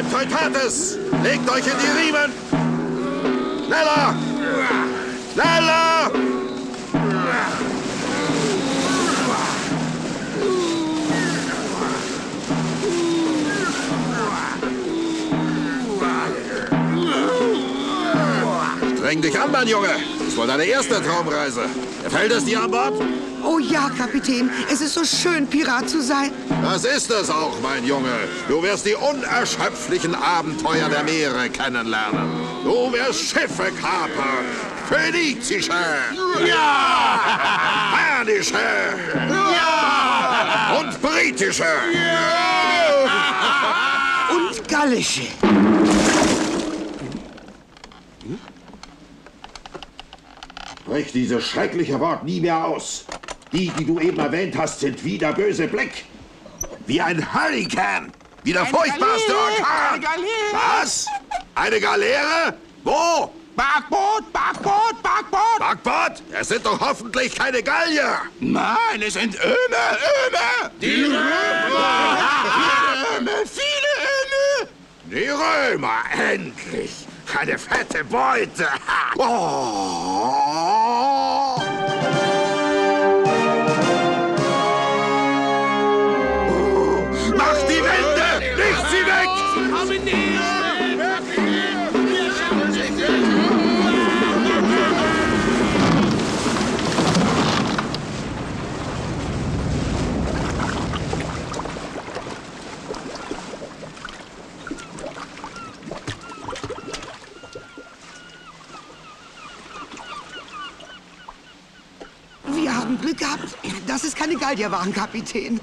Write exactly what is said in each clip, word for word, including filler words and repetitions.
Teutates! Legt euch in die Riemen! Schneller! Schneller! Streng dich an, mein Junge. Das ist wohl deine erste Traumreise. Gefällt es dir an Bord? Oh ja, Kapitän. Es ist so schön, Pirat zu sein. Das ist es auch, mein Junge. Du wirst die unerschöpflichen Abenteuer der Meere kennenlernen. Du wirst Schiffe kapern. Phönizische. Ja! Spanische. Ja! Und britische. Ja! Und gallische. Sprich dieses schreckliche Wort nie mehr aus. Die, die du eben erwähnt hast, sind wie der böse Blick. Wie ein Hurrikan. Wie der furchtbarste Orkan. Eine Galeere. Was? Eine Galeere? Wo? Backboot, Backboot, Backboot. Backboot? Es sind doch hoffentlich keine Gallier. Nein, es sind Öme, Öme. Die Römer. Öme, viele Öme. Die Römer, endlich. Eine fette Beute. Oh. Macht die Wände! Nicht sie weg! Kommen nicht! Wir haben Glück gehabt, dass es keine Gallier waren, Kapitän.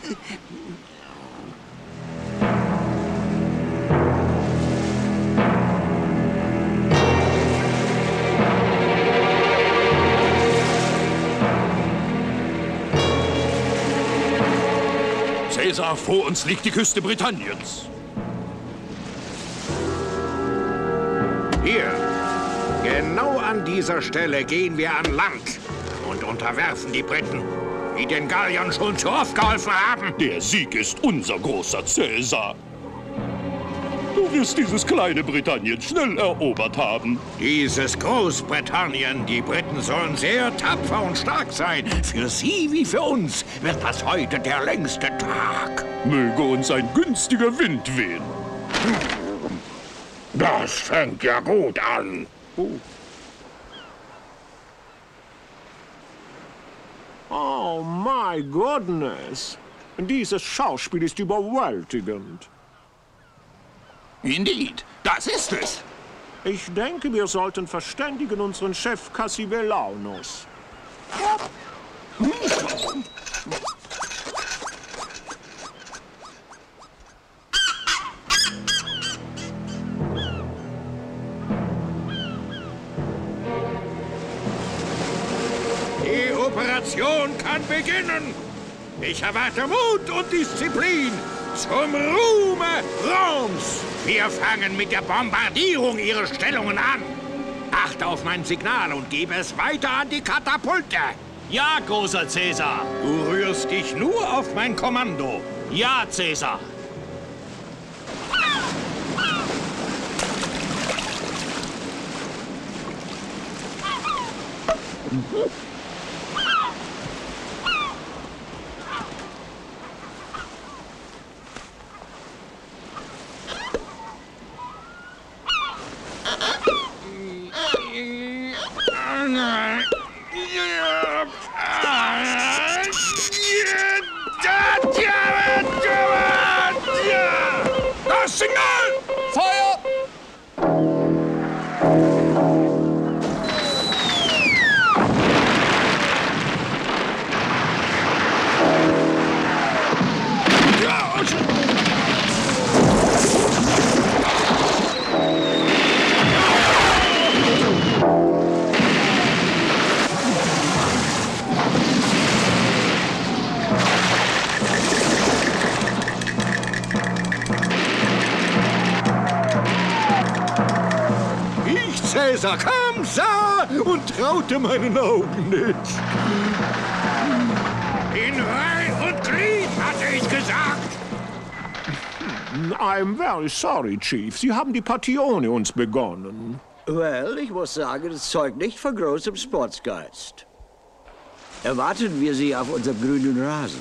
Cäsar, vor uns liegt die Küste Britanniens. Hier, genau an dieser Stelle gehen wir an Land und unterwerfen die Briten, die den Galliern schon zu oft geholfen haben. Der Sieg ist unser, großer Cäsar. Du wirst dieses kleine Britannien schnell erobert haben. Dieses Großbritannien, die Briten sollen sehr tapfer und stark sein. Für sie wie für uns wird das heute der längste Tag. Möge uns ein günstiger Wind wehen. Das fängt ja gut an. Oh. Oh, my goodness. Dieses Schauspiel ist überwältigend. Indeed, das ist es. Ich denke, wir sollten verständigen unseren Chef Cassivellaunus. Die Operation kann beginnen. Ich erwarte Mut und Disziplin zum Ruhme Roms. Wir fangen mit der Bombardierung ihrer Stellungen an. Achte auf mein Signal und gebe es weiter an die Katapulte. Ja, großer Cäsar. Du rührst dich nur auf mein Kommando. Ja, Cäsar. Das Signal! Feuer! Cäsar kam, sah und traute meinen Augen nicht. In Reih und Glied, hatte ich gesagt. I'm very sorry, Chief. Sie haben die Partie ohne uns begonnen. Well, ich muss sagen, es zeugt nicht von großem Sportsgeist. Erwarten wir Sie auf unserem grünen Rasen.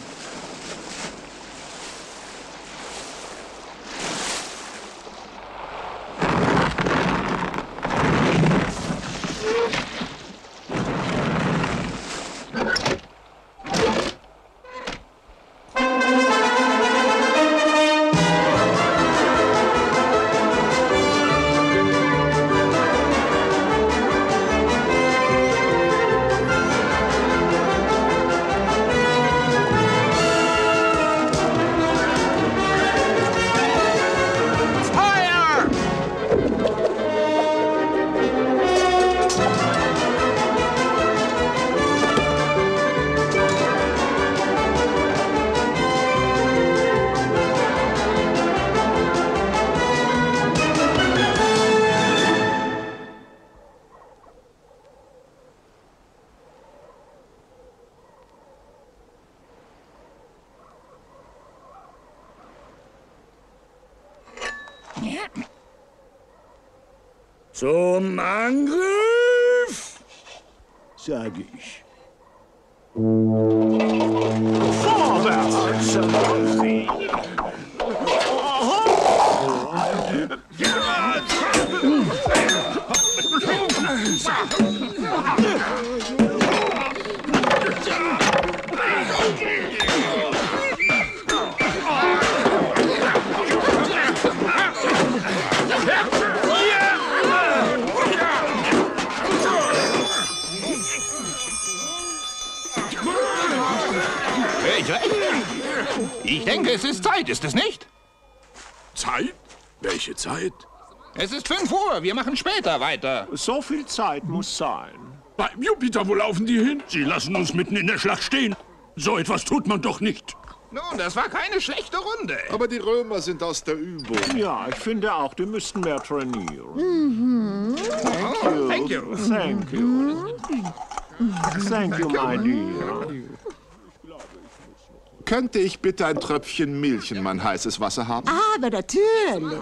Zum Angriff, sage ich. Vorwärts! Ich denke, es ist Zeit, ist es nicht? Zeit? Welche Zeit? Es ist fünf Uhr, wir machen später weiter. So viel Zeit muss sein. Beim Jupiter, wo laufen die hin? Sie lassen uns mitten in der Schlacht stehen. So etwas tut man doch nicht. Nun, das war keine schlechte Runde. Aber die Römer sind aus der Übung. Ja, ich finde auch, die müssten mehr trainieren. Mhm. Thank you. Thank you. Thank you. Thank you, my dear. Könnte ich bitte ein Tröpfchen Milch in mein heißes Wasser haben? Aber natürlich.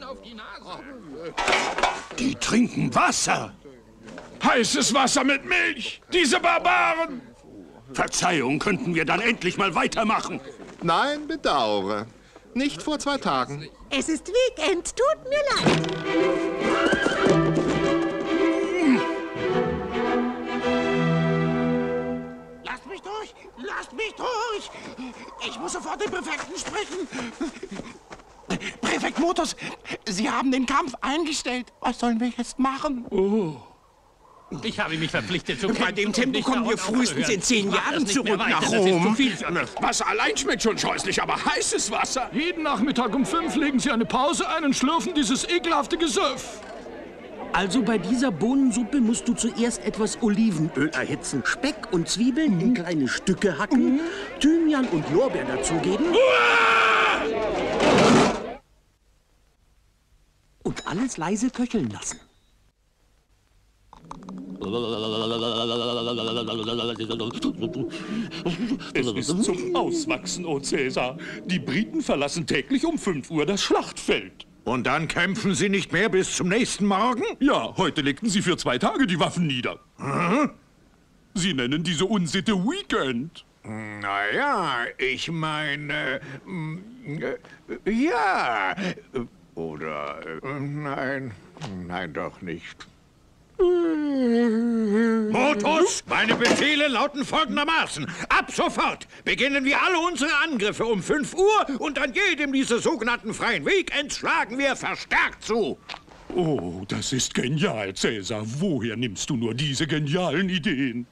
Die trinken Wasser. Heißes Wasser mit Milch! Diese Barbaren! Verzeihung, könnten wir dann endlich mal weitermachen? Nein, bedauere. Nicht vor zwei Tagen. Es ist Weekend, tut mir leid. Lasst mich durch! Lasst mich durch! Ich muss sofort den Präfekten sprechen. Präfekt Motus, Sie haben den Kampf eingestellt. Was sollen wir jetzt machen? Oh. Ich habe mich verpflichtet zu kämpfen. Bei dem Tempo kommen wir frühestens in zehn Jahren zurück nach Rom. Wasser allein schmeckt schon scheußlich, aber heißes Wasser. Jeden Nachmittag um fünf legen Sie eine Pause ein und schlürfen dieses ekelhafte Gesöff. Also bei dieser Bohnensuppe musst du zuerst etwas Olivenöl erhitzen, Speck und Zwiebeln in kleine Stücke hacken, Thymian und Lorbeer dazugeben und alles leise köcheln lassen. Es ist zum Auswachsen, o Cäsar. Die Briten verlassen täglich um fünf Uhr das Schlachtfeld. Und dann kämpfen Sie nicht mehr bis zum nächsten Morgen? Ja, heute legten sie für zwei Tage die Waffen nieder. Hm? Sie nennen diese Unsitte Weekend. Naja, ich meine... Äh, ja... Oder... Äh, nein, nein, doch nicht. Motus, meine Befehle lauten folgendermaßen. Ab sofort beginnen wir alle unsere Angriffe um fünf Uhr und an jedem dieser sogenannten freien Weekends schlagen wir verstärkt zu. Oh, das ist genial, Cäsar. Woher nimmst du nur diese genialen Ideen?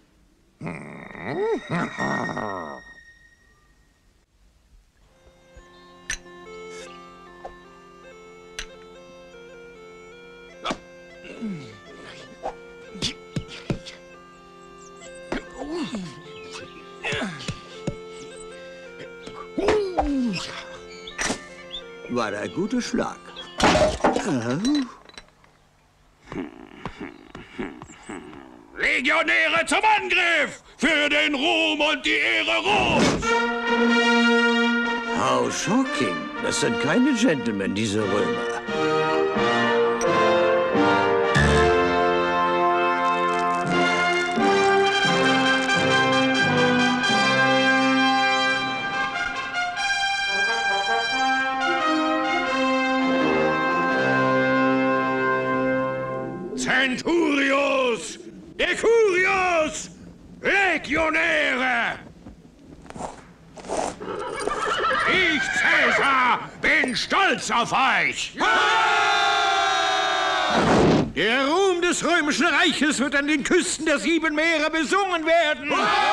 War ein guter Schlag. Legionäre zum Angriff! Für den Ruhm und die Ehre Roms! How shocking! Das sind keine Gentlemen, diese Römer. Centurios, Decurios, Legionäre! Ich, Cäsar, bin stolz auf euch! Der Ruhm des römischen Reiches wird an den Küsten der sieben Meere besungen werden!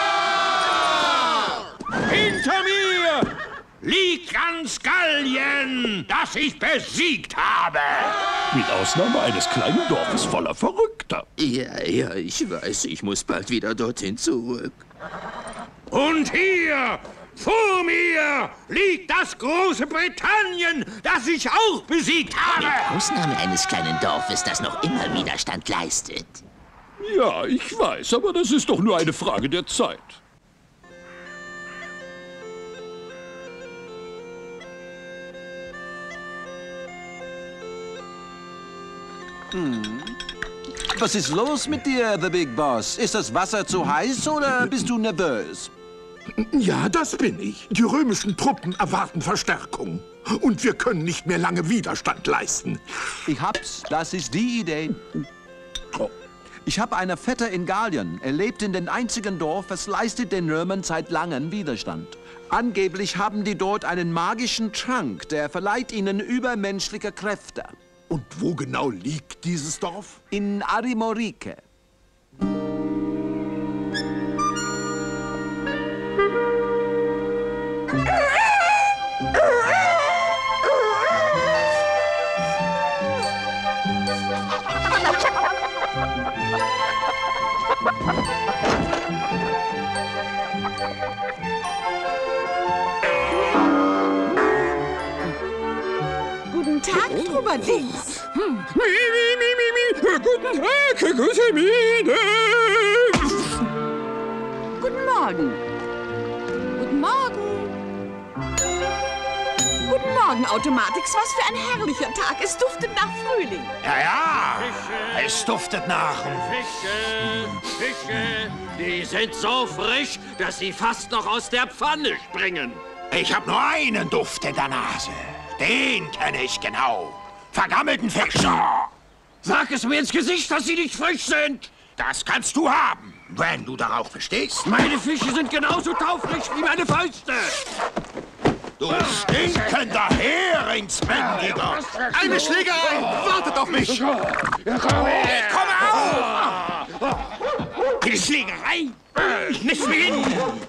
Hinter mir liegt ganz Gallien, das ich besiegt habe! Mit Ausnahme eines kleinen Dorfes voller Verrückter. Ja, ja, ich weiß, ich muss bald wieder dorthin zurück. Und hier, vor mir, liegt das große Britannien, das ich auch besiegt habe. Mit Ausnahme eines kleinen Dorfes, das noch immer Widerstand leistet. Ja, ich weiß, aber das ist doch nur eine Frage der Zeit. Hm. Was ist los mit dir, The Big Boss? Ist das Wasser zu heiß oder bist du nervös? Ja, das bin ich. Die römischen Truppen erwarten Verstärkung. Und wir können nicht mehr lange Widerstand leisten. Ich hab's. Das ist die Idee. Ich habe einen Vetter in Gallien. Er lebt in dem einzigen Dorf, das leistet den Römern seit langem Widerstand. Angeblich haben die dort einen magischen Trank, der verleiht ihnen übermenschliche Kräfte. Und wo genau liegt dieses Dorf? In Armorique. Guten Tag, Trubadins. Hm. Mi, mi, mi, mi, mi. Guten Tag, gute Miene. Guten Morgen. Guten Morgen. Guten Morgen, Automatix. Was für ein herrlicher Tag. Es duftet nach Frühling. Ja, ja. Fische. Es duftet nach... Fische, Fische. Die sind so frisch, dass sie fast noch aus der Pfanne springen. Ich hab nur einen Duft in der Nase. Den kenne ich genau. Vergammelten Fisch. Sag es mir ins Gesicht, dass sie nicht frisch sind. Das kannst du haben, wenn du darauf bestehst. Meine Fische sind genauso taufrisch wie meine Fäuste. Du stinkender Heringsbändiger! Eine Schlägerei! Wartet auf mich! Ich komme auf! Eine Schlägerei? Nicht beginnen!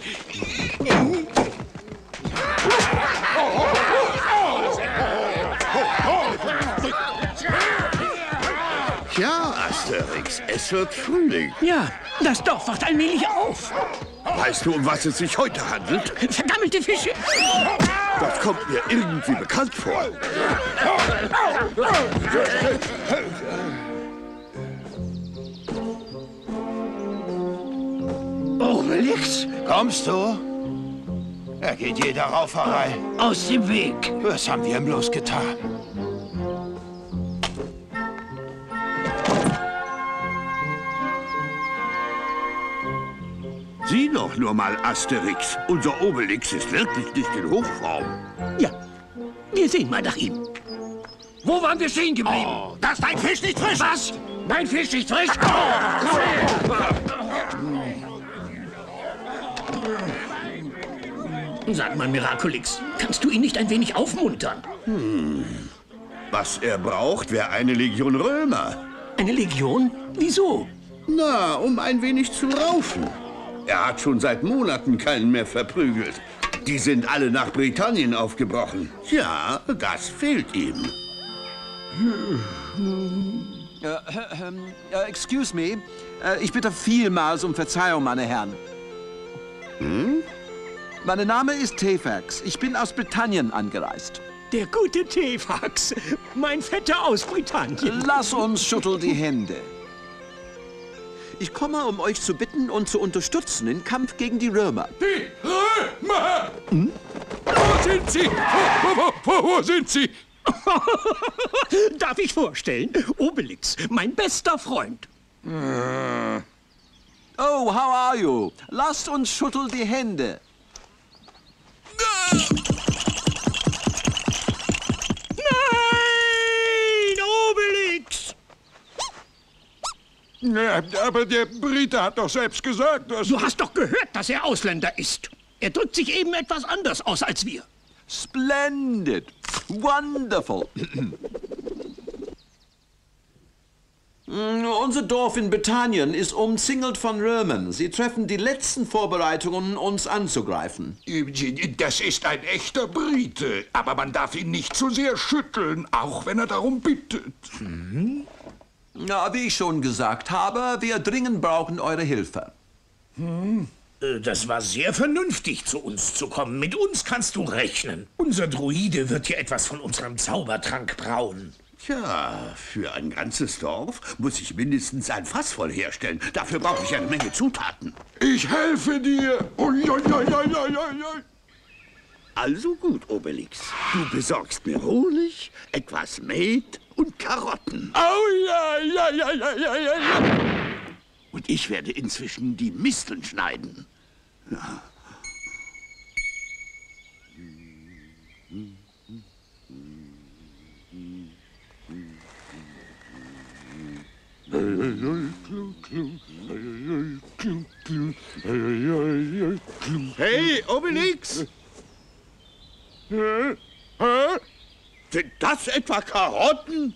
Ja, Asterix, es wird Frühling. Ja, das Dorf wacht allmählich auf. Weißt du, um was es sich heute handelt? Vergammelte Fische. Das kommt mir irgendwie bekannt vor. Obelix, kommst du? Er geht jeder Rauferei. Aus dem Weg. Was haben wir ihm bloß getan? Sieh doch nur mal, Asterix. Unser Obelix ist wirklich nicht in Hochform. Ja, wir sehen mal nach ihm. Wo waren wir stehen geblieben? Oh, dass dein Fisch nicht frisch Was? Mein Fisch nicht frisch? Sag mal, Miraculix, kannst du ihn nicht ein wenig aufmuntern? Hm. Was er braucht, wäre eine Legion Römer. Eine Legion? Wieso? Na, um ein wenig zu raufen. Er hat schon seit Monaten keinen mehr verprügelt. Die sind alle nach Britannien aufgebrochen. Ja, das fehlt ihm. Äh, äh, äh, excuse me. Äh, ich bitte vielmals um Verzeihung, meine Herren. Hm? Mein Name ist Tefax. Ich bin aus Britannien angereist. Der gute Tefax. Mein Vetter aus Britannien. Lass uns schütteln die Hände. Ich komme, um euch zu bitten und zu unterstützen im Kampf gegen die Römer. Die Römer! Hm? Los sind Sie? Wo, wo, wo, wo sind Sie? Darf ich vorstellen? Obelix, mein bester Freund. Oh, how are you? Lasst uns schütteln die Hände. Nein, Obelix! Ja, aber der Brite hat doch selbst gesagt, dass... Du hast doch gehört, dass er Ausländer ist. Er drückt sich eben etwas anders aus als wir. Splendid. Wonderful. Unser Dorf in Britannien ist umzingelt von Römern. Sie treffen die letzten Vorbereitungen, uns anzugreifen. Das ist ein echter Brite, aber man darf ihn nicht zu sehr schütteln, auch wenn er darum bittet. Mhm. Ja, wie ich schon gesagt habe, wir dringend brauchen eure Hilfe. Hm. Das war sehr vernünftig, zu uns zu kommen. Mit uns kannst du rechnen. Unser Druide wird hier etwas von unserem Zaubertrank brauen. Tja, für ein ganzes Dorf muss ich mindestens ein Fass voll herstellen. Dafür brauche ich eine Menge Zutaten. Ich helfe dir. Ui, ui, ui, ui, ui, ui. Also gut, Obelix. Du besorgst mir Honig, etwas Met und Karotten. Oh ja, ja, ja, ja, ja, ja, ja. Und ich werde inzwischen die Misteln schneiden. Ja. Hey, Obelix! Hä? Sind das etwa Karotten?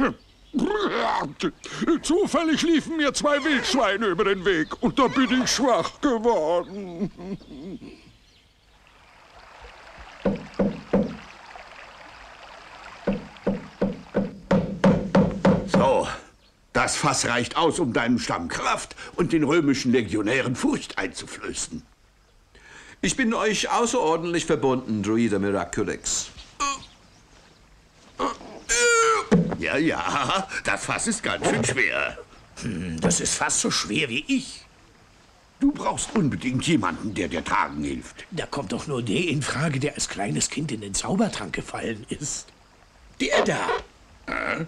Zufällig liefen mir zwei Wildschweine über den Weg und da bin ich schwach geworden. So, das Fass reicht aus, um deinem Stamm Kraft und den römischen Legionären Furcht einzuflößen. Ich bin euch außerordentlich verbunden, Druide Miraculix. Ja, ja, das Fass ist ganz schön schwer. Hm, das ist fast so schwer wie ich. Du brauchst unbedingt jemanden, der dir tragen hilft. Da kommt doch nur der in Frage, der als kleines Kind in den Zaubertrank gefallen ist. Der da. Äh?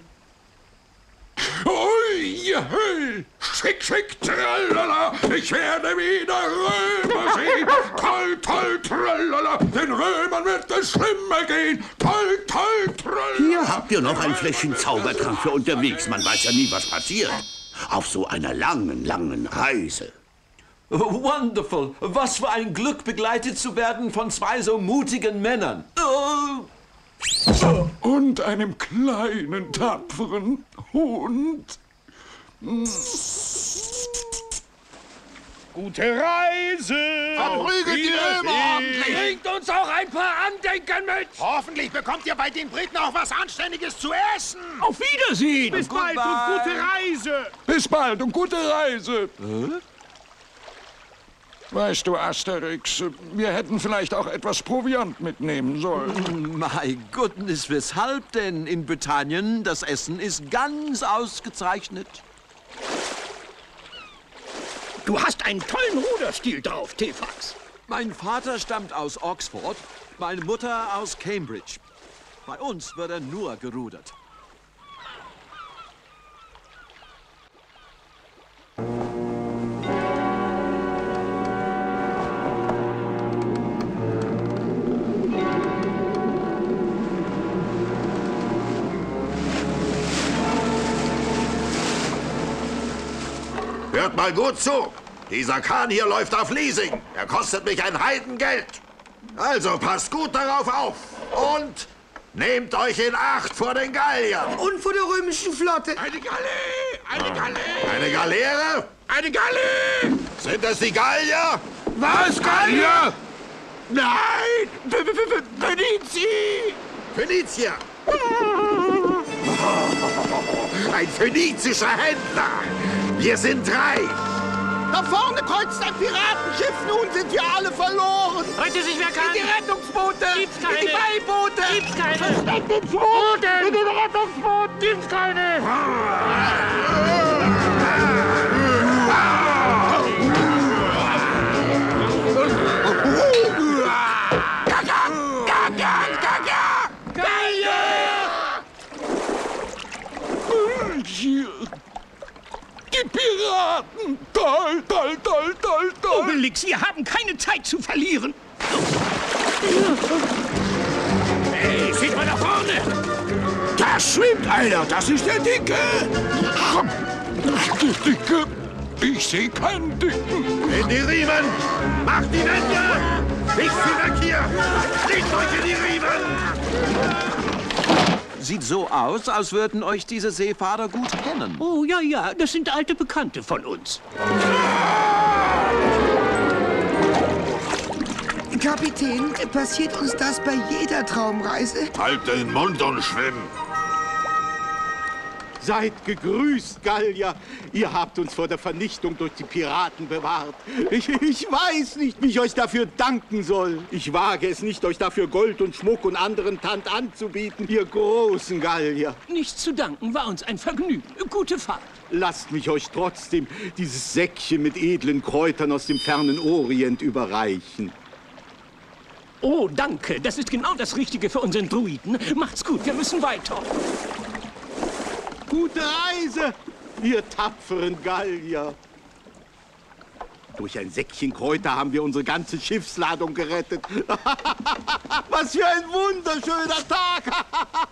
Ui, hey, schick, schick, tralala, ich werde wieder Römer sehen. Toll, toll, tralala, den Römern wird es schlimmer gehen. Toll, toll, tralala. Hier habt ihr noch ein Fläschchen Zaubertrank für unterwegs. Man weiß ja nie, was passiert. Auf so einer langen, langen Reise. Wonderful. Was für ein Glück, begleitet zu werden von zwei so mutigen Männern. Oh. Und einem kleinen, tapferen Hund. Gute Reise! Verprügelt die Römer ordentlich! Bringt uns auch ein paar Andenken mit! Hoffentlich bekommt ihr bei den Briten auch was Anständiges zu essen! Auf Wiedersehen! Bis bald und gute Reise! Bis bald und gute Reise! Äh? Weißt du, Asterix, wir hätten vielleicht auch etwas Proviant mitnehmen sollen. My goodness, weshalb denn? In Britannien, das Essen ist ganz ausgezeichnet. Du hast einen tollen Ruderstil drauf, Tefax. Mein Vater stammt aus Oxford, meine Mutter aus Cambridge. Bei uns wird er nur gerudert. Hört mal gut zu. Dieser Kahn hier läuft auf Leasing. Er kostet mich ein Heidengeld. Also passt gut darauf auf. Und nehmt euch in Acht vor den Galliern. Und vor der römischen Flotte. Eine Galeere! Eine Galeere! Eine Galeere? Eine Galeere! Sind das die Gallier? Was, Gallier? Nein! Phönizi! Phönizier! Ein phönizischer Händler! Wir sind drei! Da vorne kreuzt ein Piratenschiff, nun sind wir alle verloren! Heute sich wer kann! In die Rettungsboote! Gibt's keine! In die Beiboote! Gibt's keine! Versteckt ins Boot! In den Rettungsbooten! Gibt's keine! Gaga! Gaga! hier. Die Piraten! Toll, toll, toll, toll, toll! Obelix, wir haben keine Zeit zu verlieren. Hey, seht mal da vorne! Da schwimmt einer, das ist der Dicke! Der Dicke? Ich sehe keinen Dicken. In die Riemen! Macht die Wände! Nicht viel weg hier! Legt euch in die Riemen! Sieht so aus, als würden euch diese Seefahrer gut kennen. Oh, ja, ja, das sind alte Bekannte von uns. Kapitän, passiert uns das bei jeder Traumreise? Halt den Mund und schwimm! Seid gegrüßt, Gallier. Ihr habt uns vor der Vernichtung durch die Piraten bewahrt. Ich, ich weiß nicht, wie ich euch dafür danken soll. Ich wage es nicht, euch dafür Gold und Schmuck und anderen Tant anzubieten, ihr großen Gallier. Nichts zu danken, war uns ein Vergnügen. Gute Fahrt. Lasst mich euch trotzdem dieses Säckchen mit edlen Kräutern aus dem fernen Orient überreichen. Oh, danke. Das ist genau das Richtige für unseren Druiden. Macht's gut, wir müssen weiter. Gute Reise, ihr tapferen Gallier. Durch ein Säckchen Kräuter haben wir unsere ganze Schiffsladung gerettet. Was für ein wunderschöner Tag!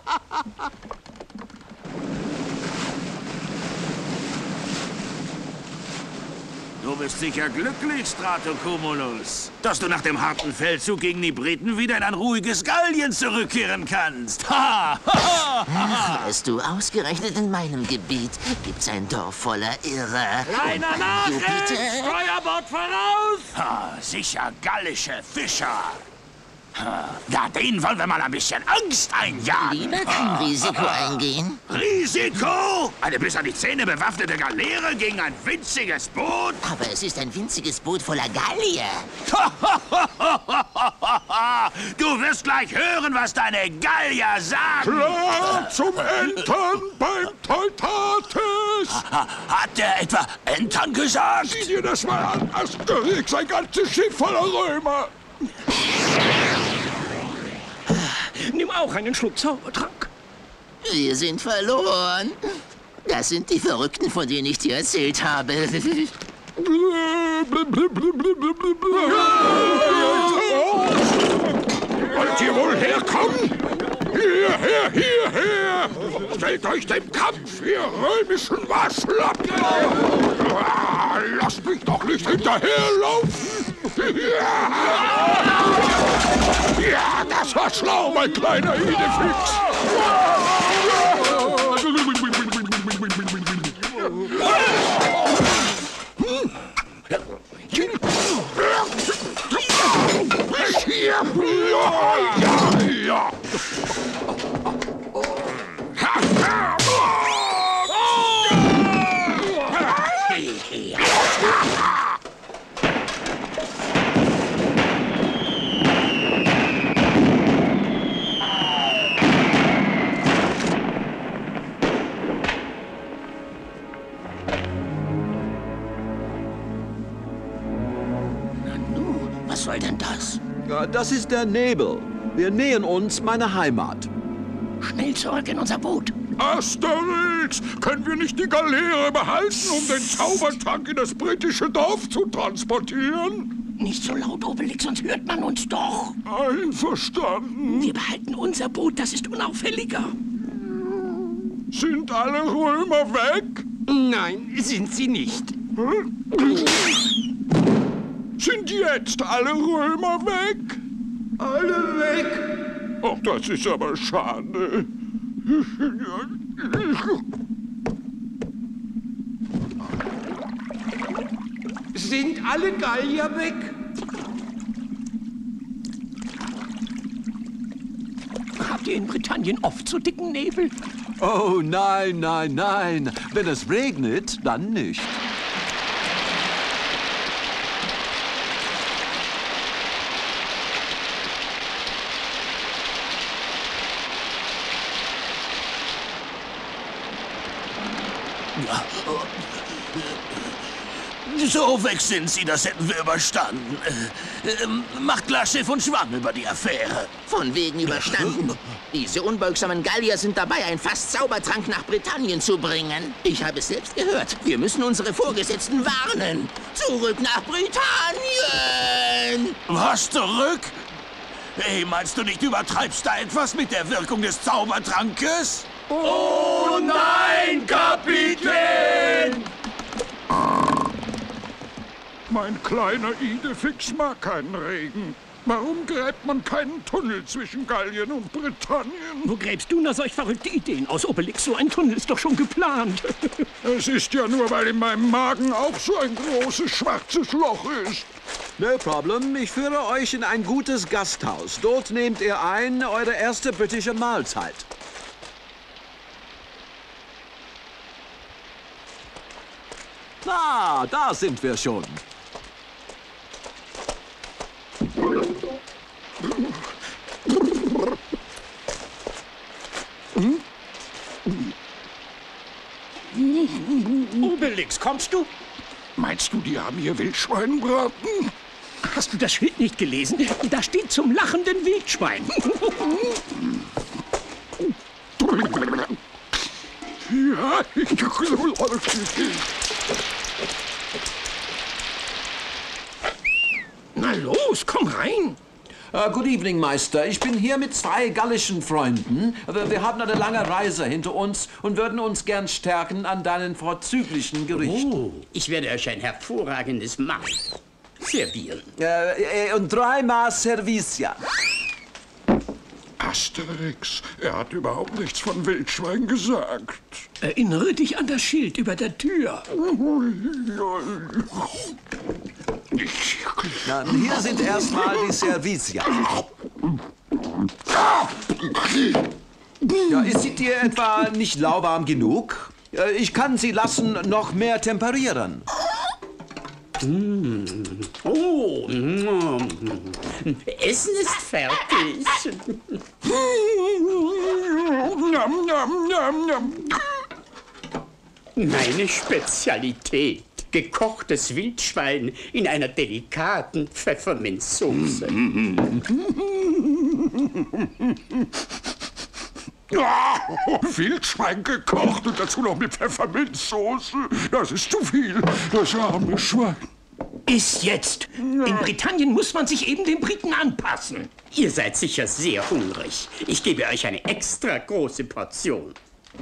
Du bist sicher glücklich, Stratocumulus, dass du nach dem harten Feldzug gegen die Briten wieder in ein ruhiges Gallien zurückkehren kannst. Ha! Ha! Ha! Weißt du, ausgerechnet in meinem Gebiet gibt's ein Dorf voller Irrer. Kleiner Nachricht! Steuerbord voraus! Ha, sicher gallische Fischer. Ha, ja, denen wollen wir mal ein bisschen Angst einjagen. Lieber kein Risiko eingehen. Risiko? Eine bis an die Zähne bewaffnete Galeere gegen ein winziges Boot? Aber es ist ein winziges Boot voller Gallier. Du wirst gleich hören, was deine Gallier sagen. Klar zum Entern beim Teutates! Hat der etwa Entern gesagt? Sieh dir das mal an, Asterix, ein ganzes Schiff voller Römer. Nimm auch einen Schluck Zaubertrank. Wir sind verloren. Das sind die Verrückten, von denen ich dir erzählt habe. Wollt ihr wohl herkommen? Hierher, hierher! Stellt euch dem Kampf, ihr römischen Waschlappen! Ah, lasst mich doch nicht hinterherlaufen! Ja, das war schlau, mein kleiner Idefix! Hier! Ja, ja, ja! Was soll denn das? Ja, das ist der Nebel. Wir nähern uns meiner Heimat. Schnell zurück in unser Boot. Asterix! Können wir nicht die Galeere behalten, um den Zaubertrank in das britische Dorf zu transportieren? Nicht so laut, Obelix, sonst hört man uns doch. Einverstanden. Wir behalten unser Boot, das ist unauffälliger. Sind alle Römer weg? Nein, sind sie nicht. Sind jetzt alle Römer weg? Alle weg? Ach, das ist aber schade. Sind alle Gallier weg? Habt ihr in Britannien oft so dicken Nebel? Oh, nein, nein, nein. Wenn es regnet, dann nicht. So weg sind sie, das hätten wir überstanden. Äh, äh, macht klar Schiff und Schwamm über die Affäre. Von wegen überstanden. Diese unbeugsamen Gallier sind dabei, ein Fass Zaubertrank nach Britannien zu bringen. Ich habe es selbst gehört. Wir müssen unsere Vorgesetzten warnen. Zurück nach Britannien! Was, zurück? Hey, meinst du nicht, übertreibst da etwas mit der Wirkung des Zaubertrankes? Oh nein, Kapitän! Mein kleiner Idefix mag keinen Regen. Warum gräbt man keinen Tunnel zwischen Gallien und Britannien? Wo gräbst du nach solch verrückte Ideen aus, Obelix? So ein Tunnel ist doch schon geplant. Es ist ja nur, weil in meinem Magen auch so ein großes schwarzes Loch ist. No problem. Ich führe euch in ein gutes Gasthaus. Dort nehmt ihr ein eure erste britische Mahlzeit. Ah, da sind wir schon. Obelix, kommst du? Meinst du, die haben hier Wildschweinbraten? Hast du das Schild nicht gelesen? Da steht zum lachenden Wildschwein. Ja, ich... Na los, komm rein. Uh, good evening, Meister. Ich bin hier mit zwei gallischen Freunden. Wir, wir haben eine lange Reise hinter uns und würden uns gern stärken an deinen vorzüglichen Gerichten. Oh, ich werde euch ein hervorragendes Mahl servieren. Äh, äh, und dreimal Servicia. Asterix, er hat überhaupt nichts von Wildschwein gesagt. Erinnere dich an das Schild über der Tür. Na, hier sind erstmal die Servicia. Ja, ist sie dir etwa nicht lauwarm genug? Ich kann sie lassen noch mehr temperieren. Mm. Oh, mm. Essen ist fertig. Meine Spezialität. Gekochtes Wildschwein in einer delikaten Pfefferminzsoße. Oh, Wildschwein gekocht und dazu noch mit Pfefferminzsoße. Das ist zu viel, das arme Schwein. Ist jetzt. In Britannien muss man sich eben den Briten anpassen. Ihr seid sicher sehr hungrig. Ich gebe euch eine extra große Portion.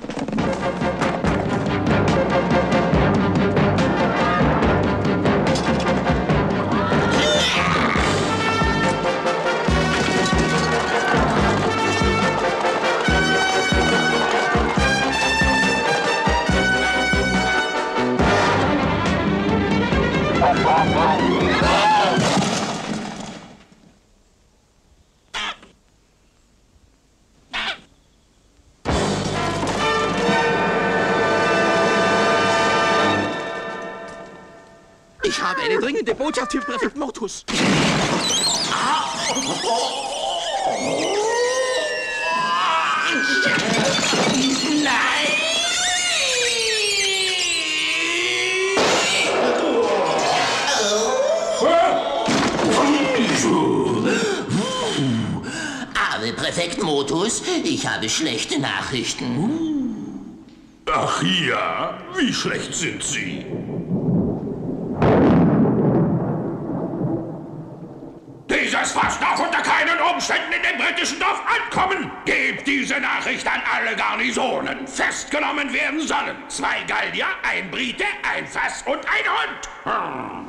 Ich habe eine dringende Botschaft für Präfekt Mortus. Nein! Aber Präfekt Mortus, ich habe schlechte Nachrichten. Ach ja, wie schlecht sind sie? Dieses Fass darf unter keinen Umständen in dem britischen Dorf ankommen. Gebt diese Nachricht an alle Garnisonen. Festgenommen werden sollen zwei Gallier, ein Brite, ein Fass und ein Hund. Hm.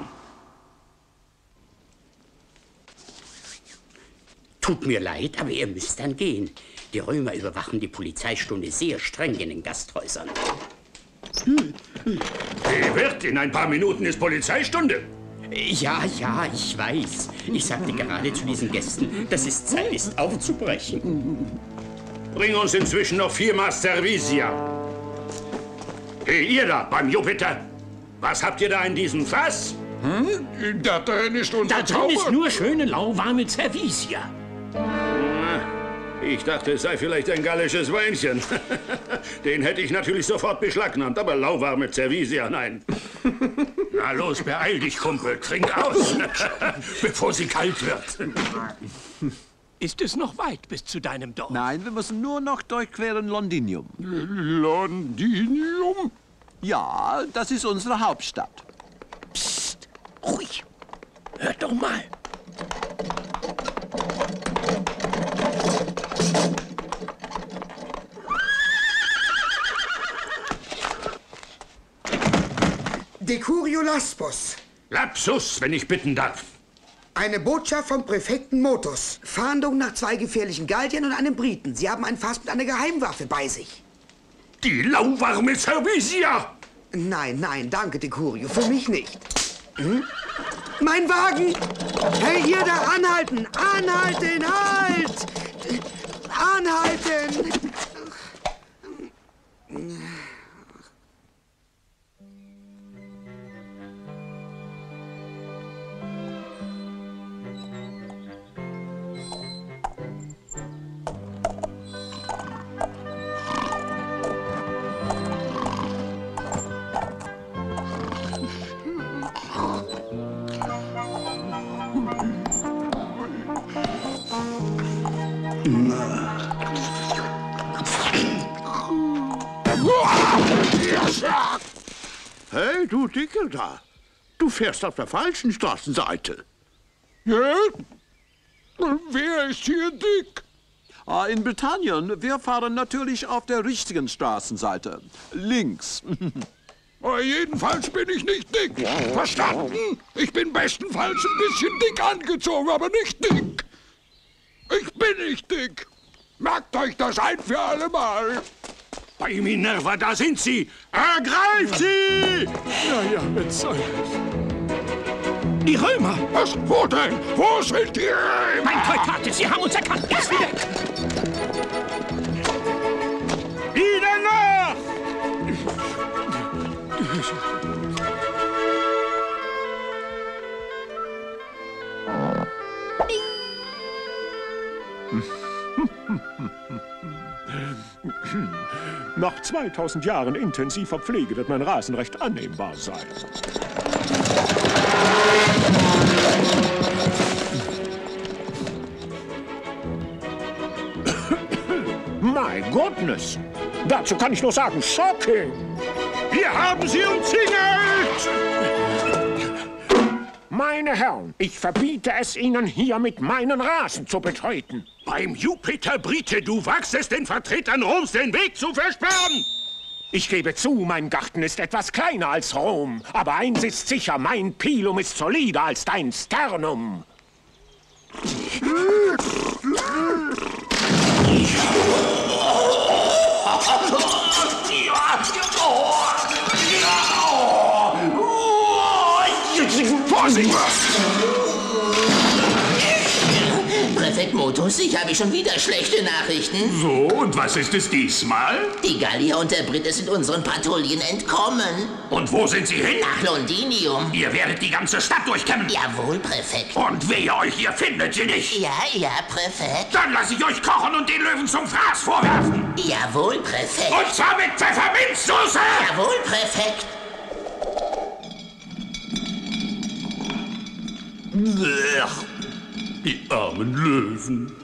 Tut mir leid, aber ihr müsst dann gehen. Die Römer überwachen die Polizeistunde sehr streng in den Gasthäusern. Hm. Hm. Hey, Wirt, in ein paar Minuten ist Polizeistunde. Ja, ja, ich weiß. Ich sagte gerade zu diesen Gästen, dass es Zeit ist, aufzubrechen. Bring uns inzwischen noch vier Maß Servicia. Hey, ihr da beim Jupiter. Was habt ihr da in diesem Fass? Hm? Da drin ist unser Da drin Zauber. ist nur schöne, lauwarme Servicia. Ich dachte, es sei vielleicht ein gallisches Weinchen. Den hätte ich natürlich sofort beschlagnahmt, aber lauwarme Servicia, nein. Na los, beeil dich, Kumpel. Trink aus, bevor sie kalt wird. Ist es noch weit bis zu deinem Dorf? Nein, wir müssen nur noch durchqueren Londinium. Londinium? Ja, das ist unsere Hauptstadt. Psst, ruhig. Hört doch mal. Decurio Laspos. Lapsus, wenn ich bitten darf. Eine Botschaft vom Präfekten Motus. Fahndung nach zwei gefährlichen Galliern und einem Briten. Sie haben ein Fass mit einer Geheimwaffe bei sich. Die lauwarme Servisia! Nein, nein, danke, Decurio. Für mich nicht. Hm? Mein Wagen! Hey, ihr da, anhalten! Anhalten! Halt! Anhalten! Hey, du Dicke da. Du fährst auf der falschen Straßenseite. Ja? Wer ist hier dick? Ah, in Britannien, wir fahren natürlich auf der richtigen Straßenseite. Links. Oh, jedenfalls bin ich nicht dick. Verstanden? Ich bin bestenfalls ein bisschen dick angezogen, aber nicht dick. Ich bin nicht dick. Merkt euch das ein für alle Mal. Bei Minerva, da sind sie! Ergreift sie! Ja, ja, mit Zeug. Die Römer! Was? Wo denn? Wo sind die Römer? Mein Teutates, sie haben uns erkannt! Ist weg! Wieder nach! Nach zweitausend Jahren intensiver Pflege wird mein Rasen recht annehmbar sein. My goodness! Dazu kann ich nur sagen, shocking! Wir haben sie umzingelt! Meine Herren, ich verbiete es Ihnen, hier mit meinen Rasen zu betreten. Beim Jupiter Brite, du wagst es, den Vertretern Roms den Weg zu versperren! Ich gebe zu, mein Garten ist etwas kleiner als Rom. Aber eins ist sicher, mein Pilum ist solider als dein Sternum. Vorsicht! Präfekt Motus, ich habe schon wieder schlechte Nachrichten. So, und was ist es diesmal? Die Gallier und der Brite sind unseren Patrouillen entkommen. Und wo sind sie hin? Nach Londinium. Ihr werdet die ganze Stadt durchkämmen. Jawohl, Präfekt. Und wehe euch, ihr findet sie nicht. Ja, ja, Präfekt. Dann lasse ich euch kochen und den Löwen zum Fraß vorwerfen. Jawohl, Präfekt. Und zwar mit Pfefferminzsoße. Jawohl, Präfekt. Die armen Löwen.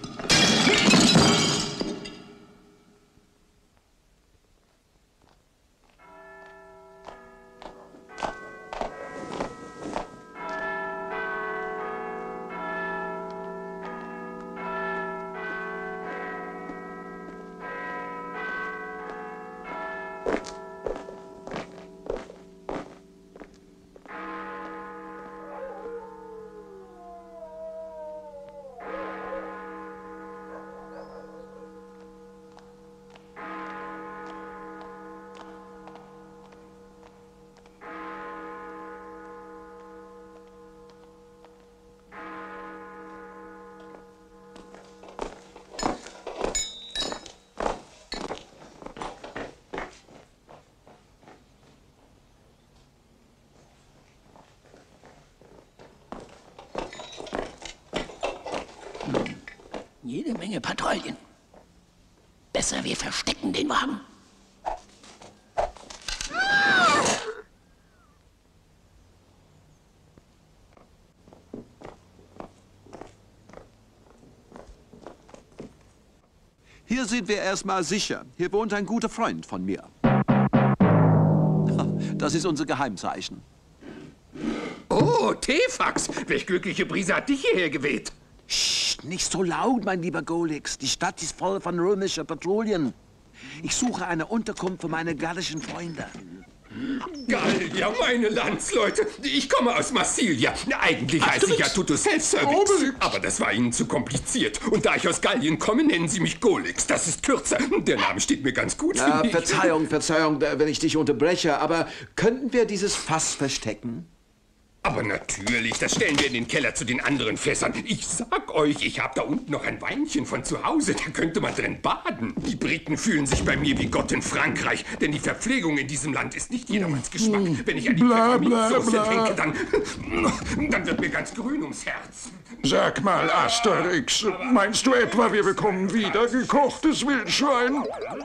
Jede Menge Patrouillen. Besser, wir verstecken den Wagen. Hier sind wir erstmal sicher. Hier wohnt ein guter Freund von mir. Das ist unser Geheimzeichen. Oh, Tefax! Welch glückliche Brise hat dich hierher geweht? Psst, nicht so laut, mein lieber Golix. Die Stadt ist voll von römischer Patrouillen. Ich suche eine Unterkunft für meine gallischen Freunde. Gallier, meine Landsleute, ich komme aus Massilia. Eigentlich heiße ich ja Tutus Self-Service. Aber das war Ihnen zu kompliziert. Und da ich aus Gallien komme, nennen Sie mich Golix. Das ist kürzer. Der Name steht mir ganz gut. Ja, Verzeihung, Verzeihung, wenn ich dich unterbreche, aber könnten wir dieses Fass verstecken? Aber natürlich, das stellen wir in den Keller zu den anderen Fässern. Ich sag euch, ich habe da unten noch ein Weinchen von zu Hause, da könnte man drin baden. Die Briten fühlen sich bei mir wie Gott in Frankreich, denn die Verpflegung in diesem Land ist nicht jedermanns Geschmack. Wenn ich an die Pfefferminzsoße denke, dann, dann wird mir ganz grün ums Herz. Sag mal, Asterix, meinst du etwa, wir bekommen wieder gekochtes Wildschwein?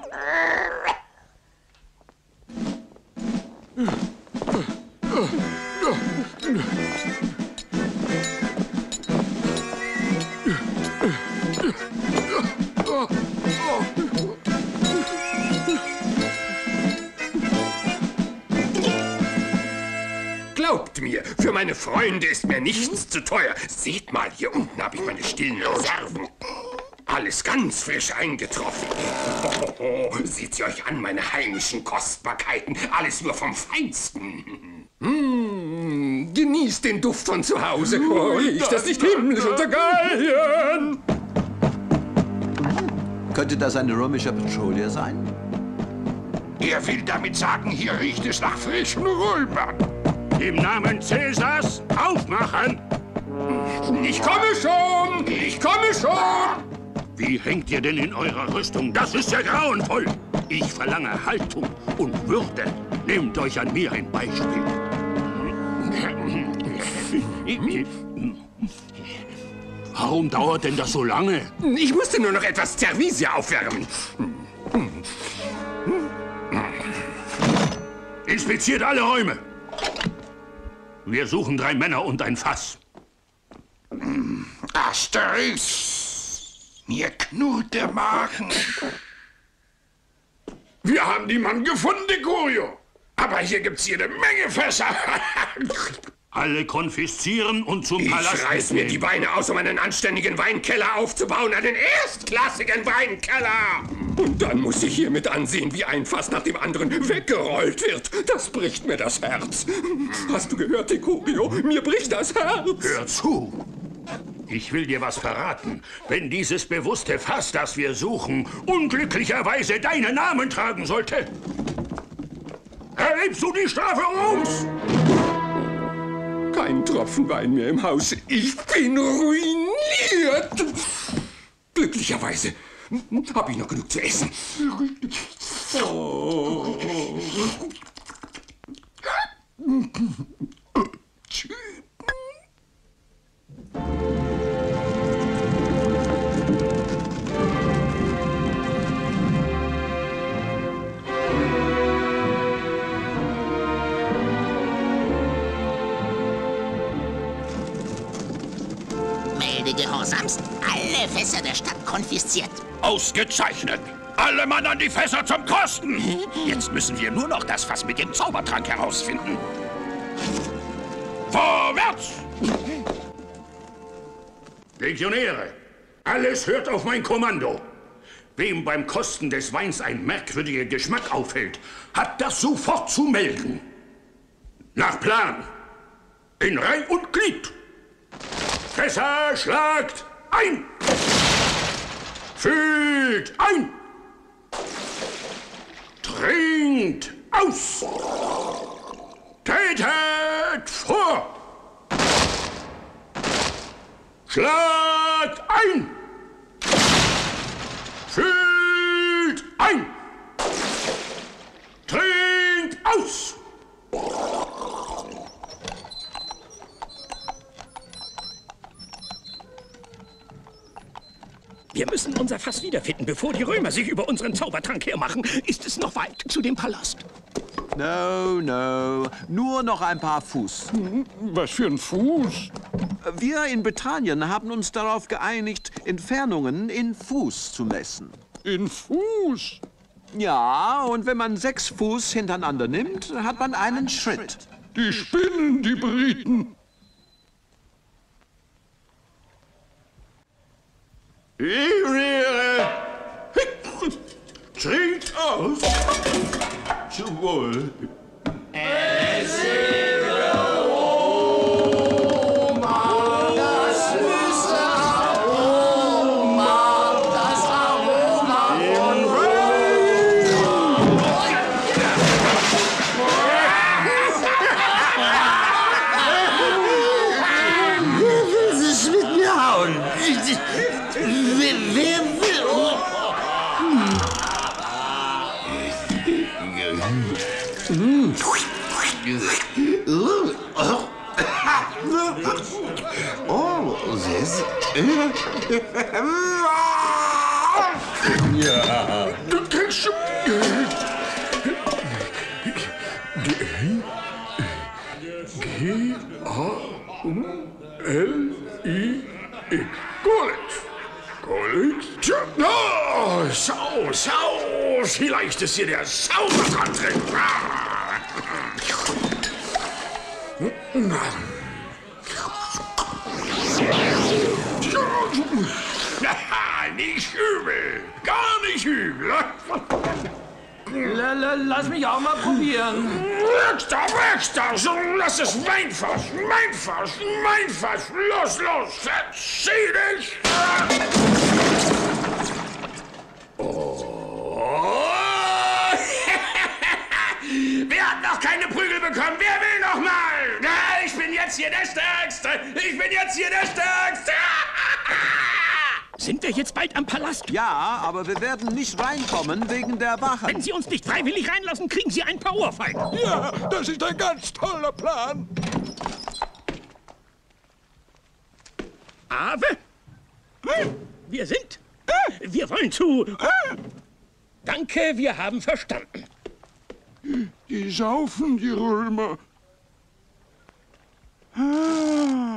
Glaubt mir, für meine Freunde ist mir nichts zu teuer. Seht mal, hier unten habe ich meine stillen Reserven. Alles ganz frisch eingetroffen. Oh, seht sie euch an, meine heimischen Kostbarkeiten. Alles nur vom Feinsten. Mmh, genießt den Duft von zu Hause. Oh, riecht das nicht himmlisch unter Gallien? Könnte das eine römische Patrouille sein? Er will damit sagen, hier riecht es nach frischen Römern. Im Namen Cäsars aufmachen! Ich komme schon! Ich komme schon! Wie hängt ihr denn in eurer Rüstung? Das ist ja grauenvoll! Ich verlange Haltung und Würde. Nehmt euch an mir ein Beispiel. Warum dauert denn das so lange? Ich musste nur noch etwas Servisia aufwärmen. Inspiziert alle Räume. Wir suchen drei Männer und ein Fass. Asterix, mir knurrt der Magen. Wir haben die Mann gefunden, Decurio. Aber hier gibt's jede Menge Fässer. Alle konfiszieren und zum Palast Ich reiß mir die Beine aus, um einen anständigen Weinkeller aufzubauen. Einen erstklassigen Weinkeller. Und dann muss ich hier mit ansehen, wie ein Fass nach dem anderen weggerollt wird. Das bricht mir das Herz. Hast du gehört, Decurio? Mir bricht das Herz. Hör zu. Ich will dir was verraten. Wenn dieses bewusste Fass, das wir suchen, unglücklicherweise deinen Namen tragen sollte, erlebst du die Strafe Roms. Kein Tropfen Wein mehr im Haus. Ich bin ruiniert. Glücklicherweise habe ich noch genug zu essen. Oh. Gehorsamst, alle Fässer der Stadt konfisziert. Ausgezeichnet! Alle Mann an die Fässer zum Kosten! Jetzt müssen wir nur noch das Fass mit dem Zaubertrank herausfinden. Vorwärts! Legionäre, alles hört auf mein Kommando. Wem beim Kosten des Weins ein merkwürdiger Geschmack auffällt, hat das sofort zu melden. Nach Plan. In Reih und Glied. Fässer schlagt ein! Füllt ein! Trinkt aus! Tretet vor! Schlagt ein! Füllt ein! Trinkt aus! Wir müssen unser Fass wiederfinden, bevor die Römer sich über unseren Zaubertrank hermachen. Ist es noch weit zu dem Palast? No, no. Nur noch ein paar Fuß. Was für ein Fuß? Wir in Britannien haben uns darauf geeinigt, Entfernungen in Fuß zu messen. in Fuß. Ja, und wenn man sechs Fuß hintereinander nimmt, hat man einen Schritt. Die spinnen, die Briten. Ehre! Trinkt aus! Zum Wohl! Oh, das Ja, du kriegst schon Geld. G A U L I X. Golix. Golix? Tja, oh, Sau, Sau. Vielleicht ist hier der Saubertrank drin. Nicht übel. Gar nicht übel. Lass mich auch mal probieren. Weg da, weg da. So, lass es mein Fass, mein Fass, mein Fass. Los, los. Verzieh dich. Oh. Wer hat noch keine Prügel bekommen? Wer will noch mal? Ich bin jetzt hier der Stärkste. Ich bin jetzt hier der Stärkste. Sind wir jetzt bald am Palast? Ja, aber wir werden nicht reinkommen wegen der Wache. Wenn Sie uns nicht freiwillig reinlassen, kriegen Sie ein paar Ohrfeigen. Ja, das ist ein ganz toller Plan. Aber wir sind. Wir wollen zu. Danke, wir haben verstanden. Die saufen, die Römer. Ah.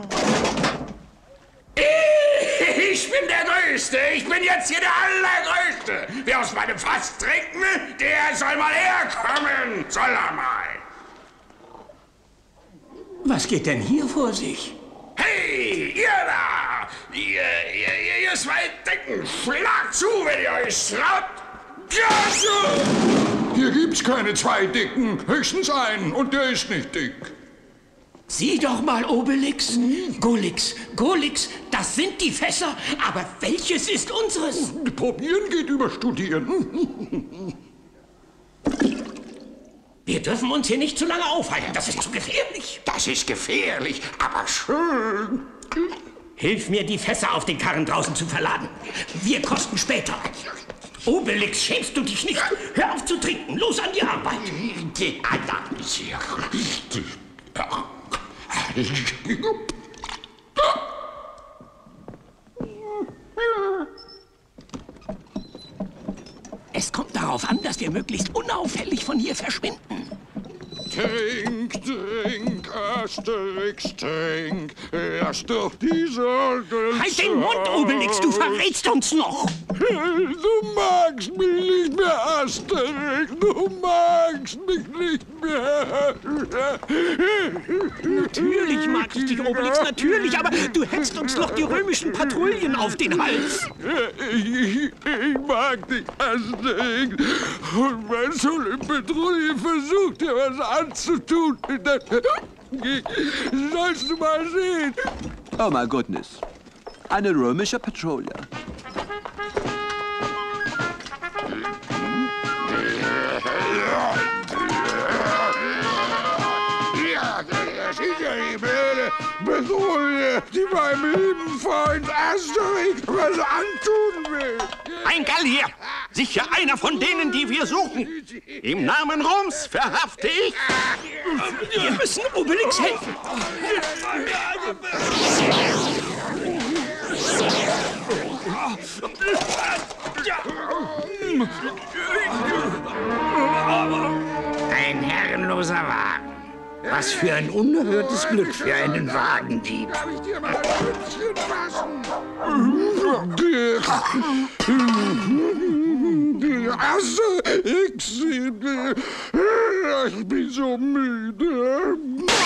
Ich bin der Größte. Ich bin jetzt hier der Allergrößte. Wer aus meinem Fass trinken will, der soll mal herkommen. Soll er mal. Was geht denn hier vor sich? Hey, ihr da! Ihr, ihr, ihr, ihr zwei Dicken, schlagt zu, wenn ihr euch traut. Ja, so! Hier gibt's keine zwei Dicken, höchstens einen, und der ist nicht dick. Sieh doch mal, Obelix. Golix, Golix, das sind die Fässer, aber welches ist unseres? Probieren geht über Studieren. Wir dürfen uns hier nicht zu lange aufhalten, das ist zu gefährlich. Das ist gefährlich, aber schön. Hilf mir, die Fässer auf den Karren draußen zu verladen. Wir kosten später. Obelix, schämst du dich nicht? Hör auf zu trinken, los an die Arbeit. Es kommt darauf an, dass wir möglichst unauffällig von hier verschwinden. Trink, trink, Asterix, trink. Lass doch die Sorgen. Halt den Mund, Obelix, du verrätst uns noch. Du magst mich nicht mehr, Asterix. Du magst mich nicht mehr. Natürlich mag ich dich, Obelix, natürlich, aber du hetzt uns noch die römischen Patrouillen auf den Hals. Ich, ich, ich mag dich, Asterix. Und wenn so eine Patrouille versucht, dir was anzutun, dann sollst du mal sehen. Oh my goodness. Eine römische Patrouille. Ja, das ist ja die blöde Patrouille, die meinem lieben Freund Asterix was antun will. Ein Gallier! Sicher einer von denen, die wir suchen. Im Namen Roms verhafte ich. Wir müssen Obelix helfen. Ein herrenloser Wagen. Was für ein unerhörtes Glück für einen Wagendieb. Darf ich dir mal ein Stückchen fassen? Also, ich, ich bin so müde.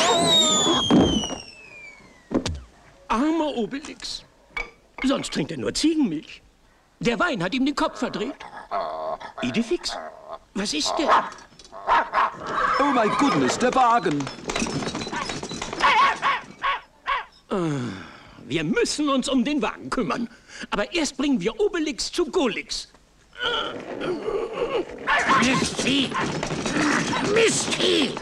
Armer Obelix. Sonst trinkt er nur Ziegenmilch. Der Wein hat ihm den Kopf verdreht. Idefix, was ist denn? Oh mein Goodness, der Wagen. Wir müssen uns um den Wagen kümmern. Aber erst bringen wir Obelix zu Golix. Mistvieh! Mistvieh!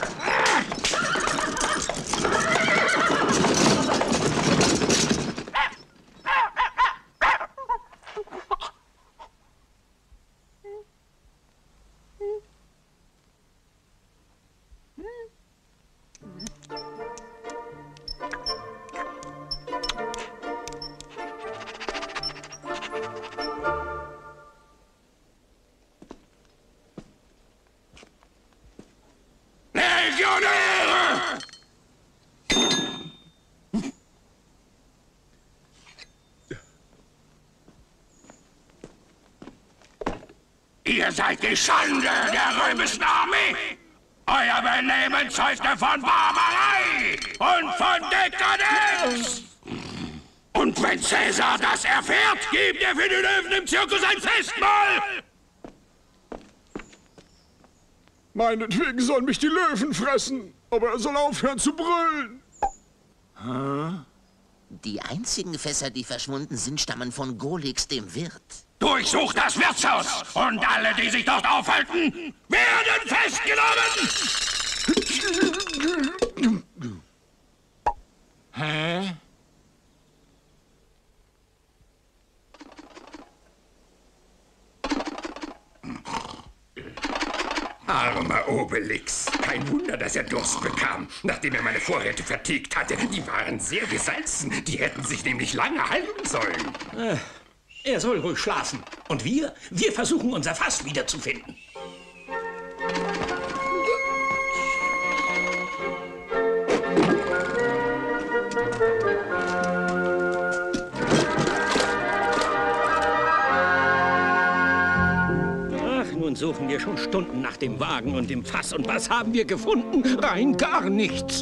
Legionäre! Ihr seid die Schande der römischen Armee! Euer Benehmen zeugte von Barbarei und von Dekadenz! Und wenn Cäsar das erfährt, gibt er für die Löwen im Zirkus ein Festmahl! Meinetwegen sollen mich die Löwen fressen, aber er soll aufhören zu brüllen. Die einzigen Fässer, die verschwunden sind, stammen von Golix, dem Wirt. Durchsucht das Wirtshaus und alle, die sich dort aufhalten, werden festgenommen! Hä? Armer Obelix. Kein Wunder, dass er Durst bekam, nachdem er meine Vorräte vertilgt hatte. Die waren sehr gesalzen. Die hätten sich nämlich lange halten sollen. Äh, er soll ruhig schlafen. Und wir? Wir versuchen, unser Fass wiederzufinden. Nun suchen wir schon Stunden nach dem Wagen und dem Fass. Und was haben wir gefunden? Rein gar nichts.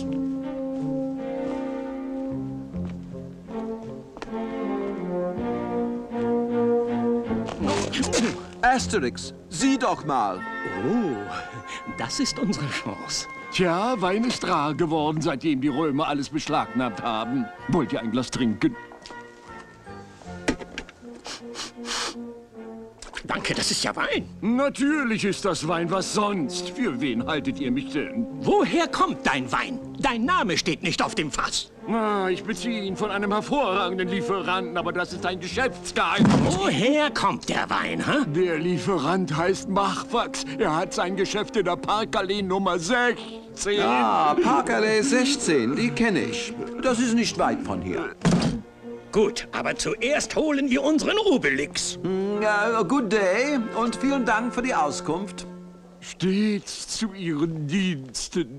Asterix, sieh doch mal. Oh, das ist unsere Chance. Tja, Wein ist rar geworden, seitdem die Römer alles beschlagnahmt haben. Wollt ihr ein Glas trinken? Danke, das ist ja Wein. Natürlich ist das Wein, was sonst? Für wen haltet ihr mich denn? Woher kommt dein Wein? Dein Name steht nicht auf dem Fass. Ah, ich beziehe ihn von einem hervorragenden Lieferanten, aber das ist ein Geschäftsgeheimnis. Woher kommt der Wein, hä? Der Lieferant heißt Machfax. Er hat sein Geschäft in der Parkallee Nummer sechzehn. Ah, Parkallee sechzehn, die kenne ich. Das ist nicht weit von hier. Gut, aber zuerst holen wir unseren Obelix. Uh, good day und vielen Dank für die Auskunft. Stets zu Ihren Diensten.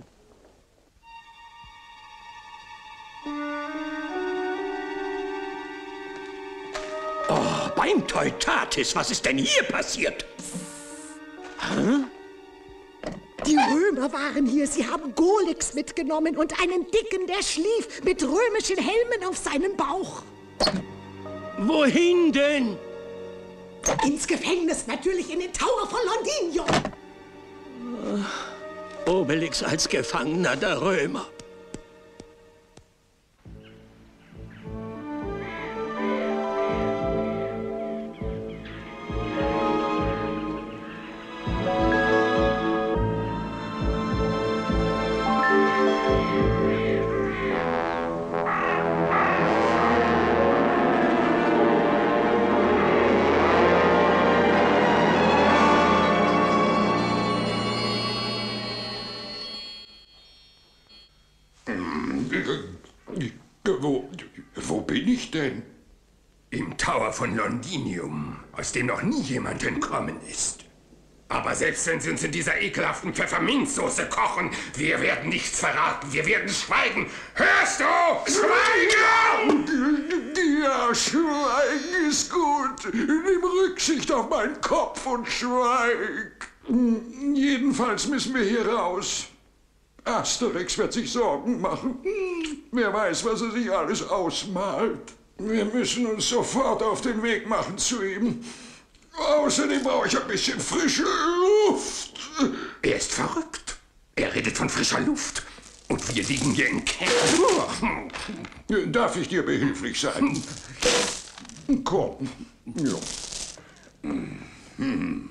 Oh, beim Teutatis, was ist denn hier passiert? Hä? Die Römer waren hier. Sie haben Golix mitgenommen und einen Dicken, der schlief, mit römischen Helmen auf seinem Bauch. Wohin denn? Ins Gefängnis, natürlich in den Tower von Londinium. Obelix als Gefangener der Römer. Wo, wo bin ich denn? Im Tower von Londinium, aus dem noch nie jemand entkommen ist. Aber selbst wenn Sie uns in dieser ekelhaften Pfefferminzsoße kochen, wir werden nichts verraten, wir werden schweigen. Hörst du? Schweigen! Ja, schweigen ist gut. Nimm Rücksicht auf meinen Kopf und schweig. Jedenfalls müssen wir hier raus. Asterix wird sich Sorgen machen. Wer weiß, was er sich alles ausmalt. Wir müssen uns sofort auf den Weg machen zu ihm. Außerdem brauche ich ein bisschen frische Luft. Er ist verrückt. Er redet von frischer Luft. Und wir liegen hier im Keller. Darf ich dir behilflich sein? Komm. Ja. Hm.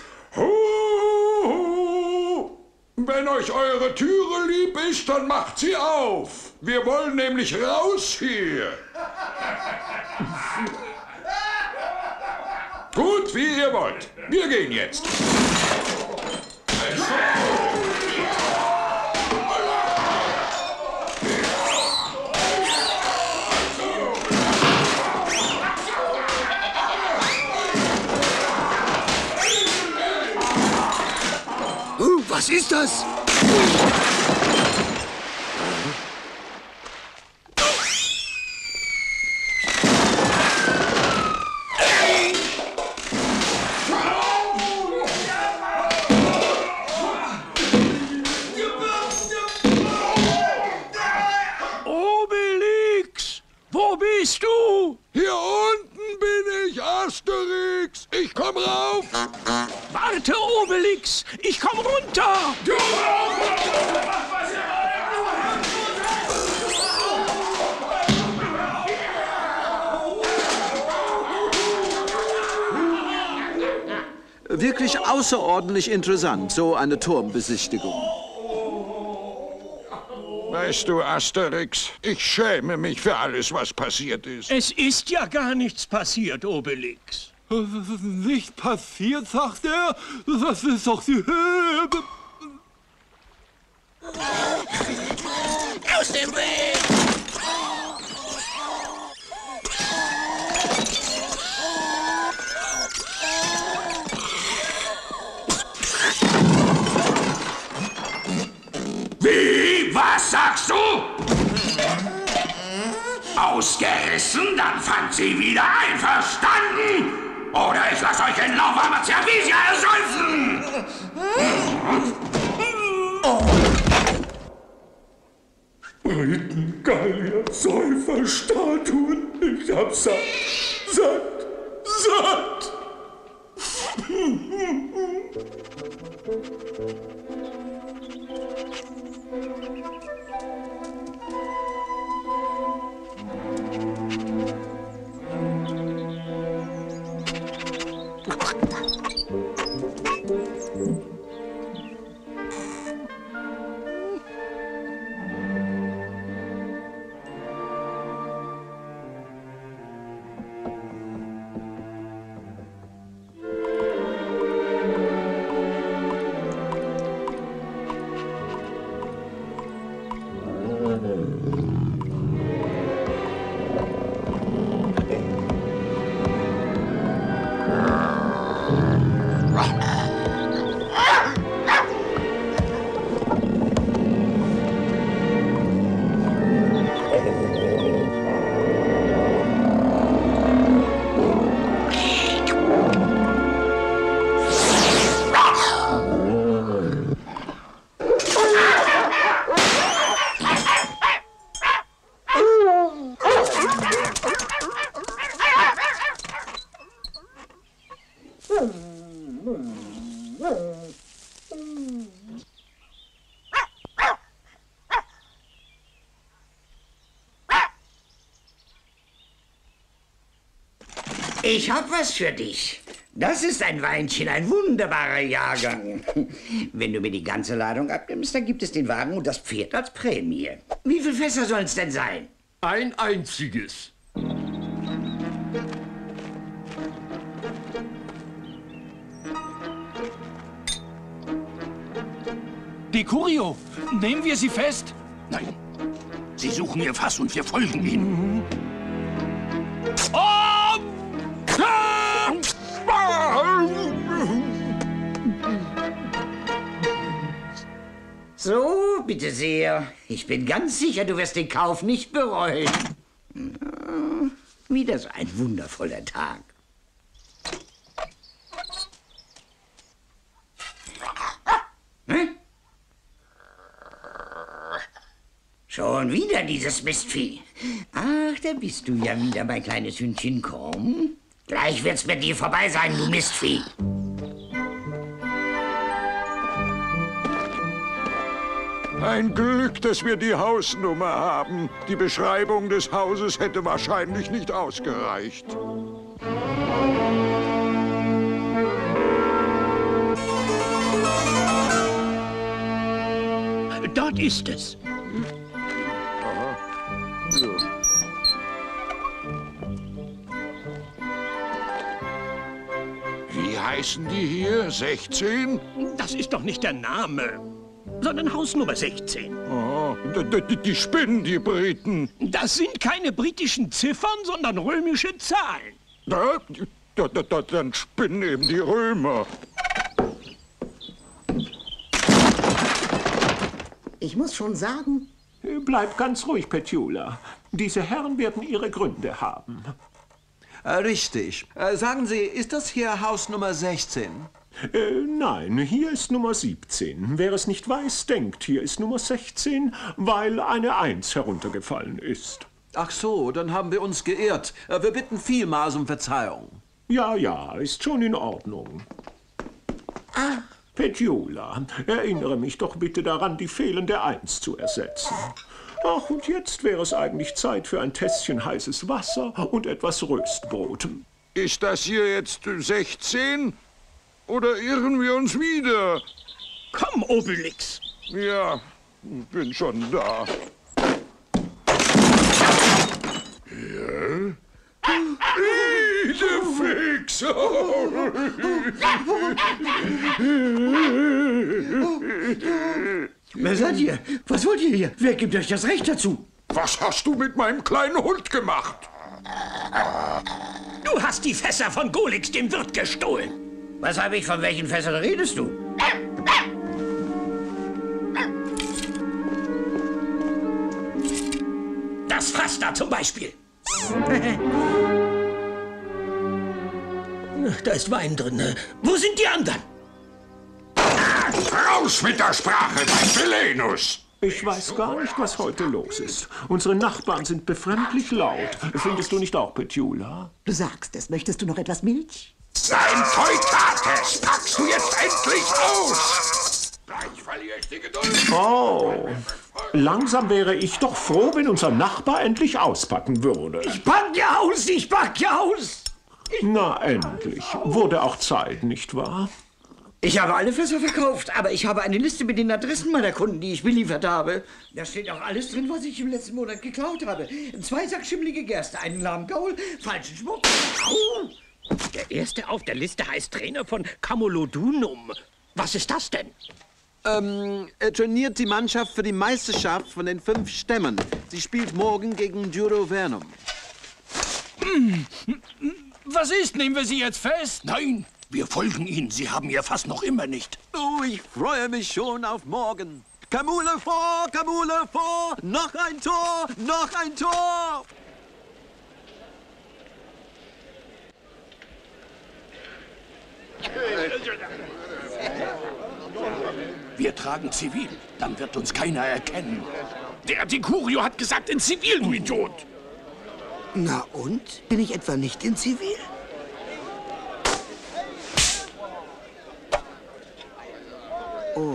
Wenn euch eure Türe lieb ist, dann macht sie auf. Wir wollen nämlich raus hier. Gut, wie ihr wollt. Wir gehen jetzt. Oh, was ist das? Obelix! Wo bist du? Hier unten bin ich, Asterix. Ich komm rauf. Warte, Obelix! Ich komm runter! Wirklich außerordentlich interessant, so eine Turmbesichtigung. Weißt du, Asterix, ich schäme mich für alles, was passiert ist. Es ist ja gar nichts passiert, Obelix. Das ist nicht passiert, sagt er. Das ist doch die Höhe. Aus dem Weg! Wie? Was sagst du? Ausgerissen? Dann fand sie wieder einverstanden? Oder ich lasse euch in lauwarmer Zervisia ersäufen! Briten, Gallier, Säuferstatuen. Ich hab satt, satt, satt. Ich hab was für dich. Das ist ein Weinchen, ein wunderbarer Jahrgang. Wenn du mir die ganze Ladung abnimmst, dann gibt es den Wagen und das Pferd als Prämie. Wie viele Fässer sollen es denn sein? Ein einziges. Decurio, nehmen wir sie fest? Nein. Sie suchen ihr Fass und wir folgen ihnen. Oh! So, bitte sehr. Ich bin ganz sicher, du wirst den Kauf nicht bereuen. Wieder so ein wundervoller Tag. Hm? Schon wieder dieses Mistvieh. Ach, da bist du ja wieder, mein kleines Hündchen. Komm. Gleich wird's mit dir vorbei sein, du Mistvieh. Ein Glück, dass wir die Hausnummer haben. Die Beschreibung des Hauses hätte wahrscheinlich nicht ausgereicht. Dort ist es. Aha. Ja. Wie heißen die hier? sechzehn? Das ist doch nicht der Name, sondern Hausnummer sechzehn. Oh, die, die spinnen, die Briten. Das sind keine britischen Ziffern, sondern römische Zahlen. Da, da, da, da, dann spinnen eben die Römer. Ich muss schon sagen... Bleib ganz ruhig, Petula. Diese Herren werden ihre Gründe haben. Äh, richtig. Äh, sagen Sie, ist das hier Haus Nummer sechzehn? Äh, nein, hier ist Nummer siebzehn. Wer es nicht weiß, denkt, hier ist Nummer sechzehn, weil eine Eins heruntergefallen ist. Ach so, dann haben wir uns geirrt. Äh, wir bitten vielmals um Verzeihung. Ja, ja, ist schon in Ordnung. Ah. Petula, erinnere mich doch bitte daran, die fehlende Eins zu ersetzen. Ach, und jetzt wäre es eigentlich Zeit für ein Tässchen heißes Wasser und etwas Röstbrot. Ist das hier jetzt sechzehn? Oder irren wir uns wieder? Komm, Obelix. Ja, bin schon da. Ja? Idefix! Wer seid ihr? Was wollt ihr hier? Wer gibt euch das Recht dazu? Was hast du mit meinem kleinen Hund gemacht? Du hast die Fässer von Golix, dem Wirt, gestohlen. Was habe ich, von welchen Fässern redest du? Das Fass da zum Beispiel. Da ist Wein drin. Wo sind die anderen? Raus mit der Sprache, dein Felenus! Ich weiß gar nicht, was heute los ist. Unsere Nachbarn sind befremdlich laut. Findest du nicht auch, Petula? Du sagst es. Möchtest du noch etwas Milch? Sein Teutates packst du jetzt endlich aus! Gleich verliere ich die Geduld. Oh, langsam wäre ich doch froh, wenn unser Nachbar endlich auspacken würde. Ich pack ja aus, ich pack ja aus! Na, endlich. Wurde auch Zeit, nicht wahr? Ich habe alle Fässer verkauft, aber ich habe eine Liste mit den Adressen meiner Kunden, die ich beliefert habe. Da steht auch alles drin, was ich im letzten Monat geklaut habe. Zwei Sack schimmlige Gerste, einen lahmen Gaul, falschen Schmuck. Au! Der erste auf der Liste heißt Trainer von Camulodunum. Was ist das denn? Ähm, er trainiert die Mannschaft für die Meisterschaft von den fünf Stämmen. Sie spielt morgen gegen Durovernum. Was ist? Nehmen wir sie jetzt fest? Nein, wir folgen ihnen. Sie haben ihr Fass noch immer nicht. Oh, ich freue mich schon auf morgen. Camule vor, Camule vor! Noch ein Tor, noch ein Tor! Wir tragen Zivil, dann wird uns keiner erkennen. Der Decurio hat gesagt, in Zivil, du Idiot! Na und? Bin ich etwa nicht in Zivil? Oh.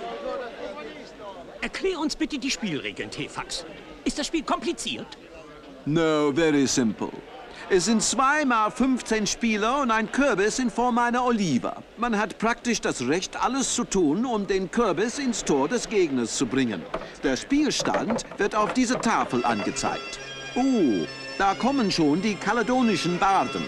Erklär uns bitte die Spielregeln, Tefax. Ist das Spiel kompliziert? No, very simple. Es sind zwei mal fünfzehn Spieler und ein Kürbis in Form einer Olive. Man hat praktisch das Recht, alles zu tun, um den Kürbis ins Tor des Gegners zu bringen. Der Spielstand wird auf dieser Tafel angezeigt. Oh, da kommen schon die kaledonischen Barden.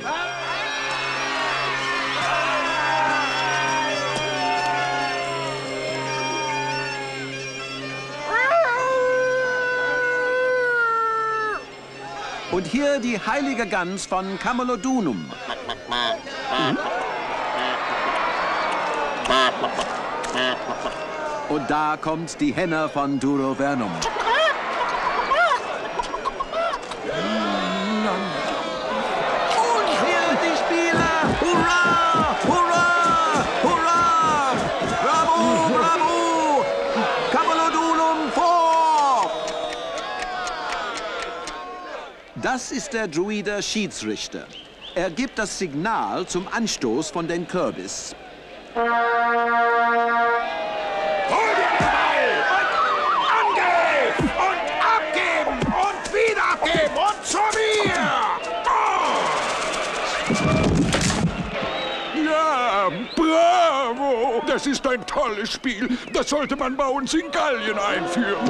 Und hier die heilige Gans von Camulodunum. Hm? Und da kommt die Henne von Durovernum. Das ist der Druide Schiedsrichter. Er gibt das Signal zum Anstoß von den Kürbis. Hol dir den Ball und Angriff und abgeben und wieder abgeben und zu mir! Oh! Ja, bravo! Das ist ein tolles Spiel. Das sollte man bei uns in Gallien einführen.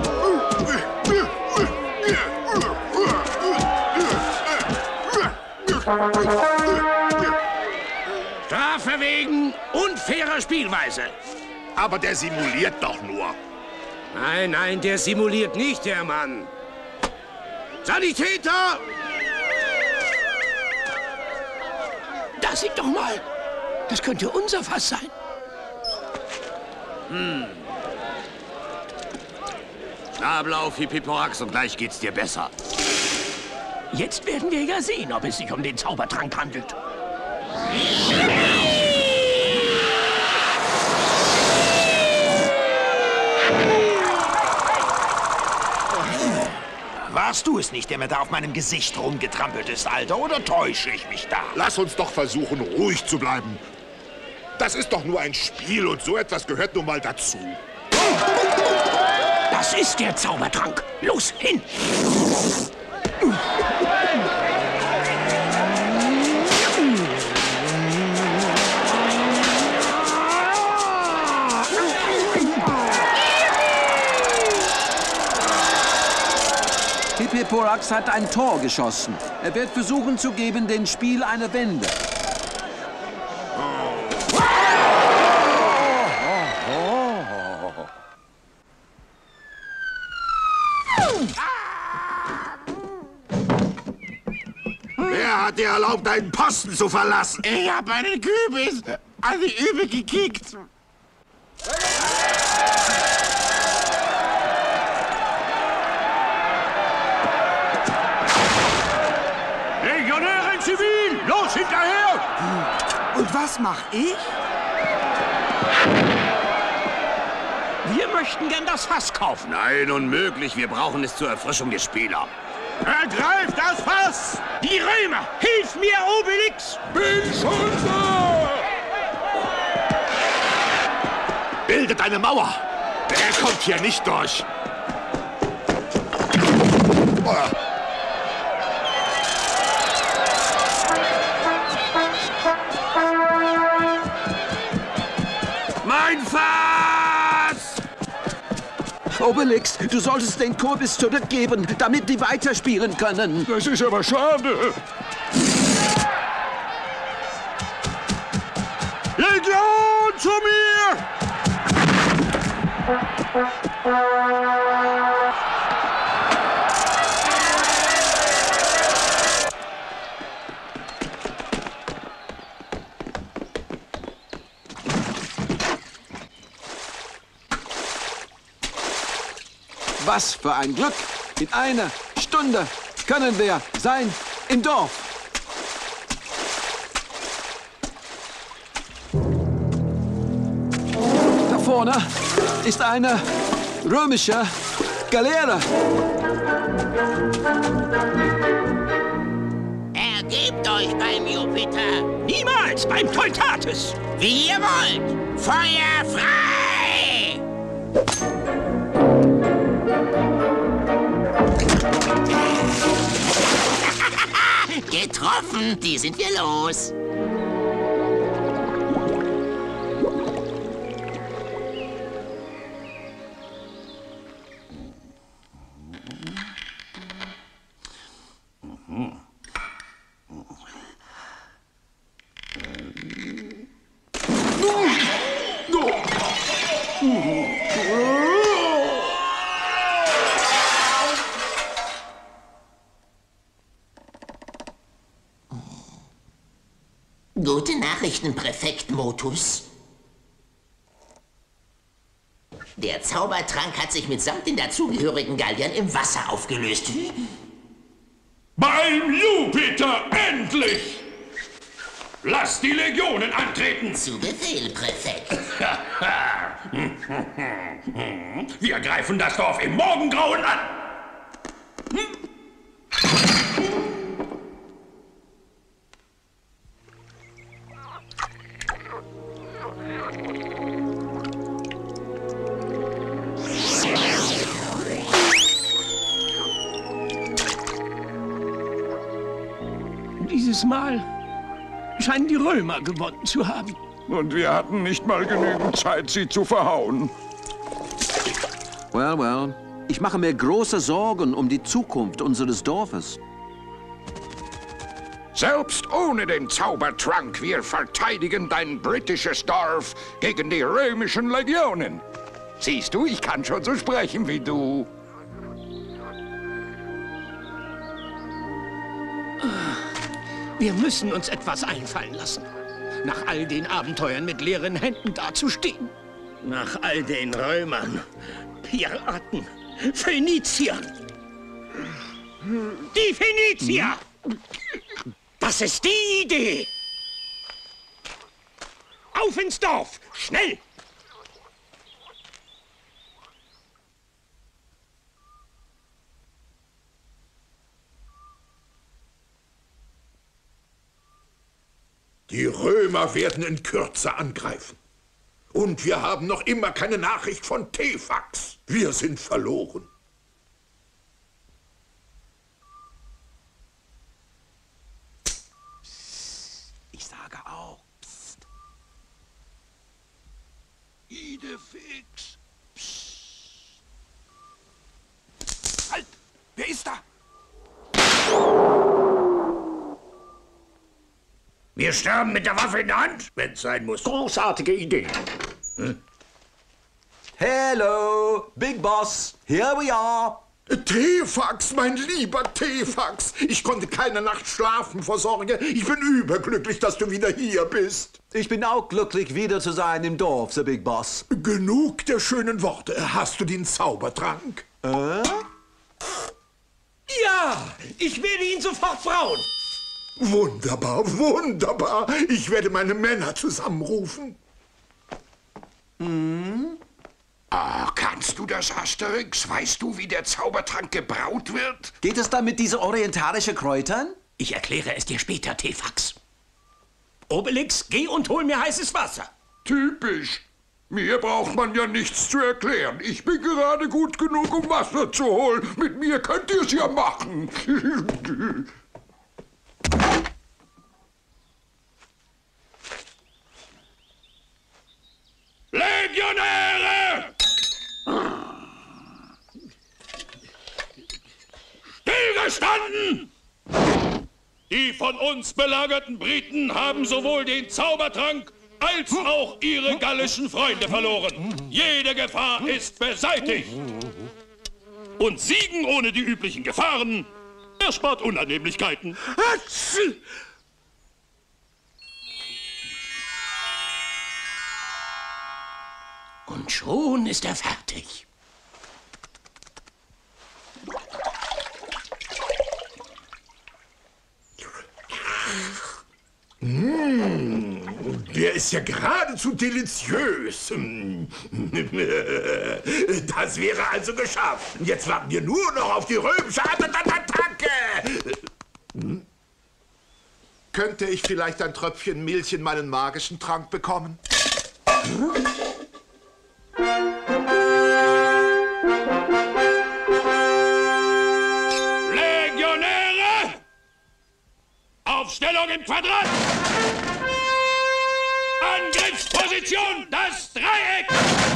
Strafe wegen unfairer Spielweise. Aber der simuliert doch nur. Nein, nein, der simuliert nicht, der Mann. Sanitäter! Da seht doch mal. Das könnte unser Fass sein. Hm. Schnabel auf, Hippiporax, und gleich geht's dir besser. Jetzt werden wir ja sehen, ob es sich um den Zaubertrank handelt. Warst du es nicht, der mir da auf meinem Gesicht rumgetrampelt ist, Alter? Oder täusche ich mich da? Lass uns doch versuchen, ruhig zu bleiben. Das ist doch nur ein Spiel und so etwas gehört nun mal dazu. Das ist der Zaubertrank. Los, hin! Hippiporax hat ein Tor geschossen. Er wird versuchen zu geben, dem Spiel eine Wende. Wer hat dir erlaubt, deinen Posten zu verlassen? Ich hab meinen Kübis an die Übe gekickt. Legionäre in Zivil! Los, hinterher! Und was mach ich? Wir möchten gern das Fass kaufen. Nein, unmöglich. Wir brauchen es zur Erfrischung der Spieler. Ergreift das Fass! Die Römer! Hilf mir, Obelix! Bin schon da! Bildet eine Mauer! Der kommt hier nicht durch! Mein Fass! Obelix, du solltest den Kürbis zurückgeben, damit die weiterspielen können. Das ist aber schade. Legion zu mir! Was für ein Glück! In einer Stunde können wir sein im Dorf. Da vorne ist eine römische Galeere. Ergebt euch beim Jupiter. Niemals beim Teutates. Wie ihr wollt. Feuer frei! Getroffen, die sind wir los. Gute Nachrichten, Präfekt Motus. Der Zaubertrank hat sich mitsamt den dazugehörigen Galliern im Wasser aufgelöst. Beim Jupiter, endlich! Lass die Legionen antreten! Zu Befehl, Präfekt. Wir greifen das Dorf im Morgengrauen an! Dieses Mal scheinen die Römer gewonnen zu haben. Und wir hatten nicht mal genügend Zeit, sie zu verhauen. Well, well. Ich mache mir große Sorgen um die Zukunft unseres Dorfes. Selbst ohne den Zaubertrank, wir verteidigen dein britisches Dorf gegen die römischen Legionen. Siehst du, ich kann schon so sprechen wie du. Wir müssen uns etwas einfallen lassen. Nach all den Abenteuern mit leeren Händen dazustehen. Nach all den Römern, Piraten, Phönizier. Die Phönizier! Das ist die Idee! Auf ins Dorf! Schnell! Die Römer werden in Kürze angreifen. Und wir haben noch immer keine Nachricht von Tefax. Wir sind verloren. Ich sage auch, psst. Idefix. Psst. Halt! Wer ist da? Wir sterben mit der Waffe in der Hand, wenn es sein muss. Großartige Idee. Hm? Hello, Big Boss. Here we are. Tefax, mein lieber Tefax. Ich konnte keine Nacht schlafen vor Sorge. Ich bin überglücklich, dass du wieder hier bist. Ich bin auch glücklich, wieder zu sein im Dorf, Sir Big Boss. Genug der schönen Worte. Hast du den Zaubertrank? Äh? Ja, ich werde ihn sofort brauen. Wunderbar, wunderbar. Ich werde meine Männer zusammenrufen. Hm? Ah, kannst du das, Asterix? Weißt du, wie der Zaubertrank gebraut wird? Geht es dann mit diesen orientalischen Kräutern? Ich erkläre es dir später, Tefax. Obelix, geh und hol mir heißes Wasser. Typisch. Mir braucht man ja nichts zu erklären. Ich bin gerade gut genug, um Wasser zu holen. Mit mir könnt ihr es ja machen. Legionäre! Stillgestanden! Die von uns belagerten Briten haben sowohl den Zaubertrank als auch ihre gallischen Freunde verloren. Jede Gefahr ist beseitigt. Und Siegen ohne die üblichen Gefahren erspart Unannehmlichkeiten. Und schon ist er fertig. Mmh, der ist ja geradezu deliziös. Das wäre also geschafft. Jetzt warten wir nur noch auf die römische Attacke. Hm? Könnte ich vielleicht ein Tröpfchen Milch in meinen magischen Trank bekommen? Hm? Legionäre! Aufstellung im Quadrat! Angriffsposition, das Dreieck!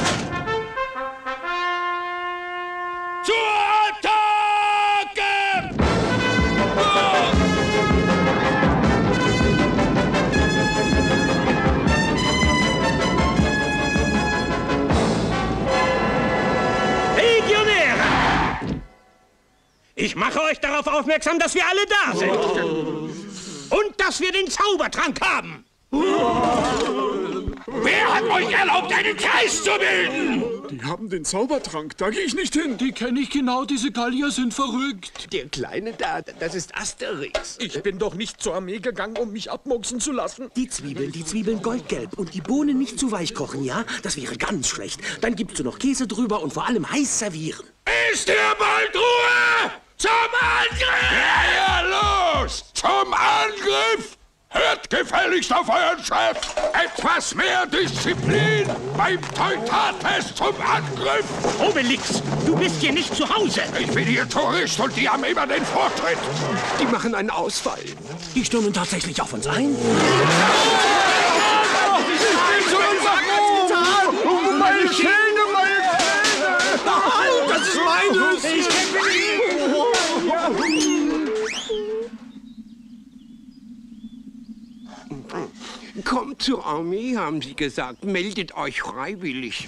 Zur Attacke! Oh! Legionäre! Ich mache euch darauf aufmerksam, dass wir alle da sind. Und dass wir den Zaubertrank haben. Wer hat euch erlaubt, einen Kreis zu bilden? Die haben den Zaubertrank, da gehe ich nicht hin. Die kenne ich genau, diese Gallier sind verrückt. Der Kleine da, das ist Asterix. Ich bin doch nicht zur Armee gegangen, um mich abmuchsen zu lassen. Die Zwiebeln, die Zwiebeln goldgelb und die Bohnen nicht zu weich kochen, ja? Das wäre ganz schlecht. Dann gibst du noch Käse drüber und vor allem heiß servieren. Ist hier bald Ruhe? Zum Angriff! Ja, ja, los! Zum Angriff! Hört gefälligst auf euren Chef! Etwas mehr Disziplin beim Teutatest zum Angriff! Obelix, du bist hier nicht zu Hause! Ich bin hier Tourist und die haben immer den Vortritt! Die machen einen Ausfall. Die stürmen tatsächlich auf uns ein? Meine Schilde, meine Schilde! Das ist meines! Ich Kommt zur Armee, haben sie gesagt. Meldet euch freiwillig.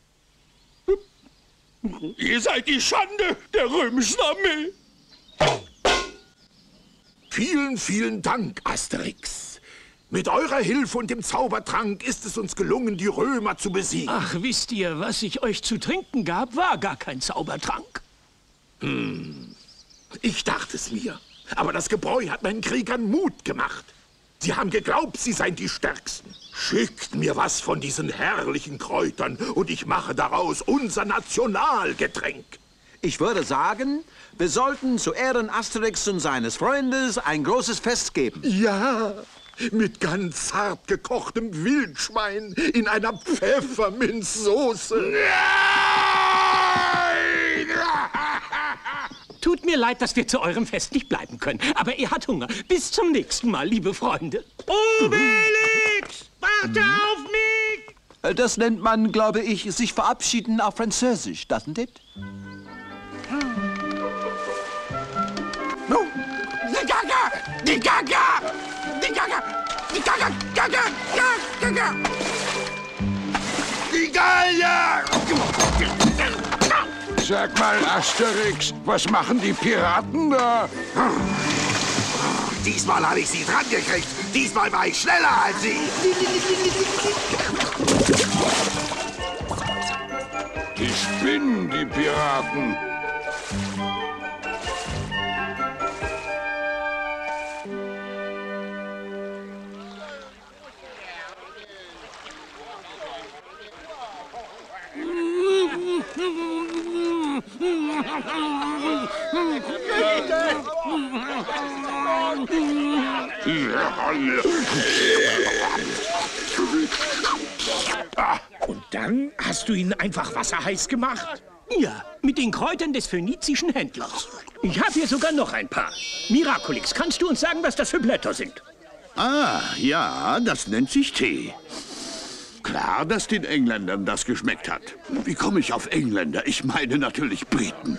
Ihr seid die Schande der römischen Armee! Vielen, vielen Dank, Asterix. Mit eurer Hilfe und dem Zaubertrank ist es uns gelungen, die Römer zu besiegen. Ach, wisst ihr, was ich euch zu trinken gab, war gar kein Zaubertrank. Hm. Ich dachte es mir. Aber das Gebräu hat meinen Kriegern Mut gemacht. Sie haben geglaubt, sie seien die Stärksten. Schickt mir was von diesen herrlichen Kräutern und ich mache daraus unser Nationalgetränk. Ich würde sagen, wir sollten zu Ehren Asterix und seines Freundes ein großes Fest geben. Ja, mit ganz zart gekochtem Wildschwein in einer Pfefferminzsoße. Nein! Tut mir leid, dass wir zu eurem Fest nicht bleiben können. Aber er hat Hunger. Bis zum nächsten Mal, liebe Freunde. Obelix, warte auf mich! Das nennt man, glaube ich, sich verabschieden auf Französisch, doesn't it? No. Die Gaga! Die Gaga! Die Gaga! Die Gaga! Gaga! Gaga! Die Gallier! Sag mal, Asterix, was machen die Piraten da? Diesmal habe ich sie dran gekriegt. Diesmal war ich schneller als sie. Die spinnen, die Piraten. Und dann hast du ihn einfach wasserheiß gemacht? Ja, mit den Kräutern des phönizischen Händlers. Ich habe hier sogar noch ein paar. Miraculix, kannst du uns sagen, was das für Blätter sind? Ah, ja, das nennt sich Tee. Klar, dass den Engländern das geschmeckt hat. Wie komme ich auf Engländer? Ich meine natürlich Briten.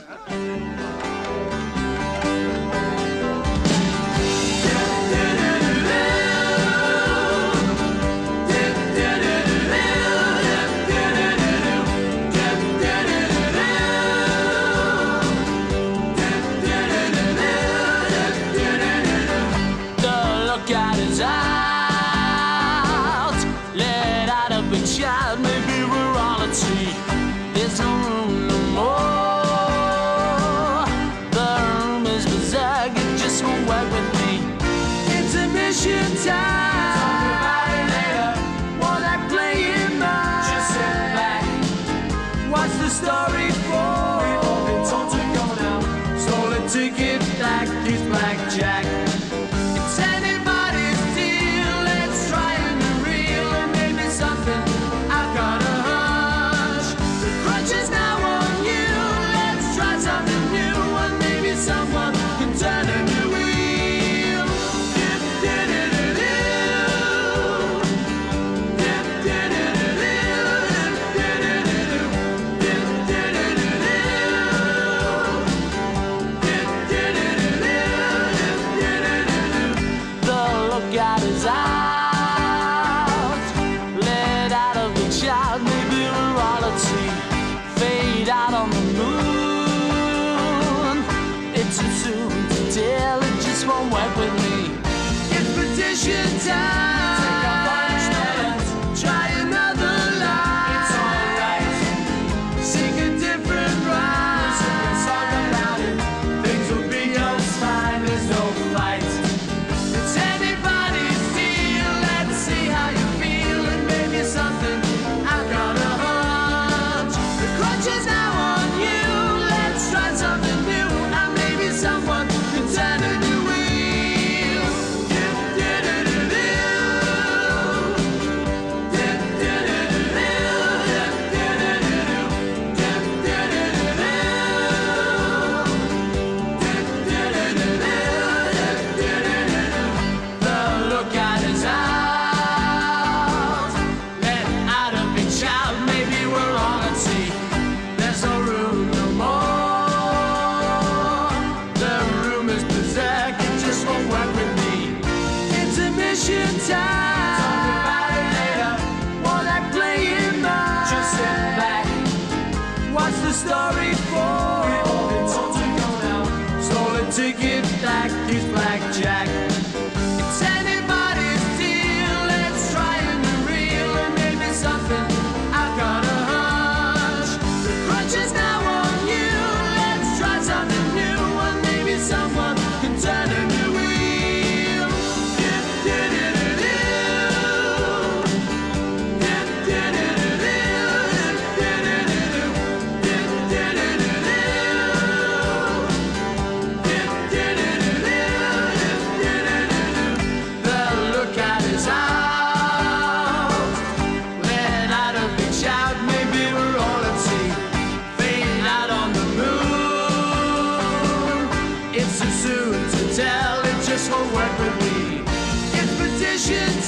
to give back his blackjack. It's anybody's deal, let's try and be real, and maybe something I've got a hunch. The crunch is now on you, let's try something new, and maybe someone can turn a new wheel. It's too soon to tell, it just won't work with me. Expedition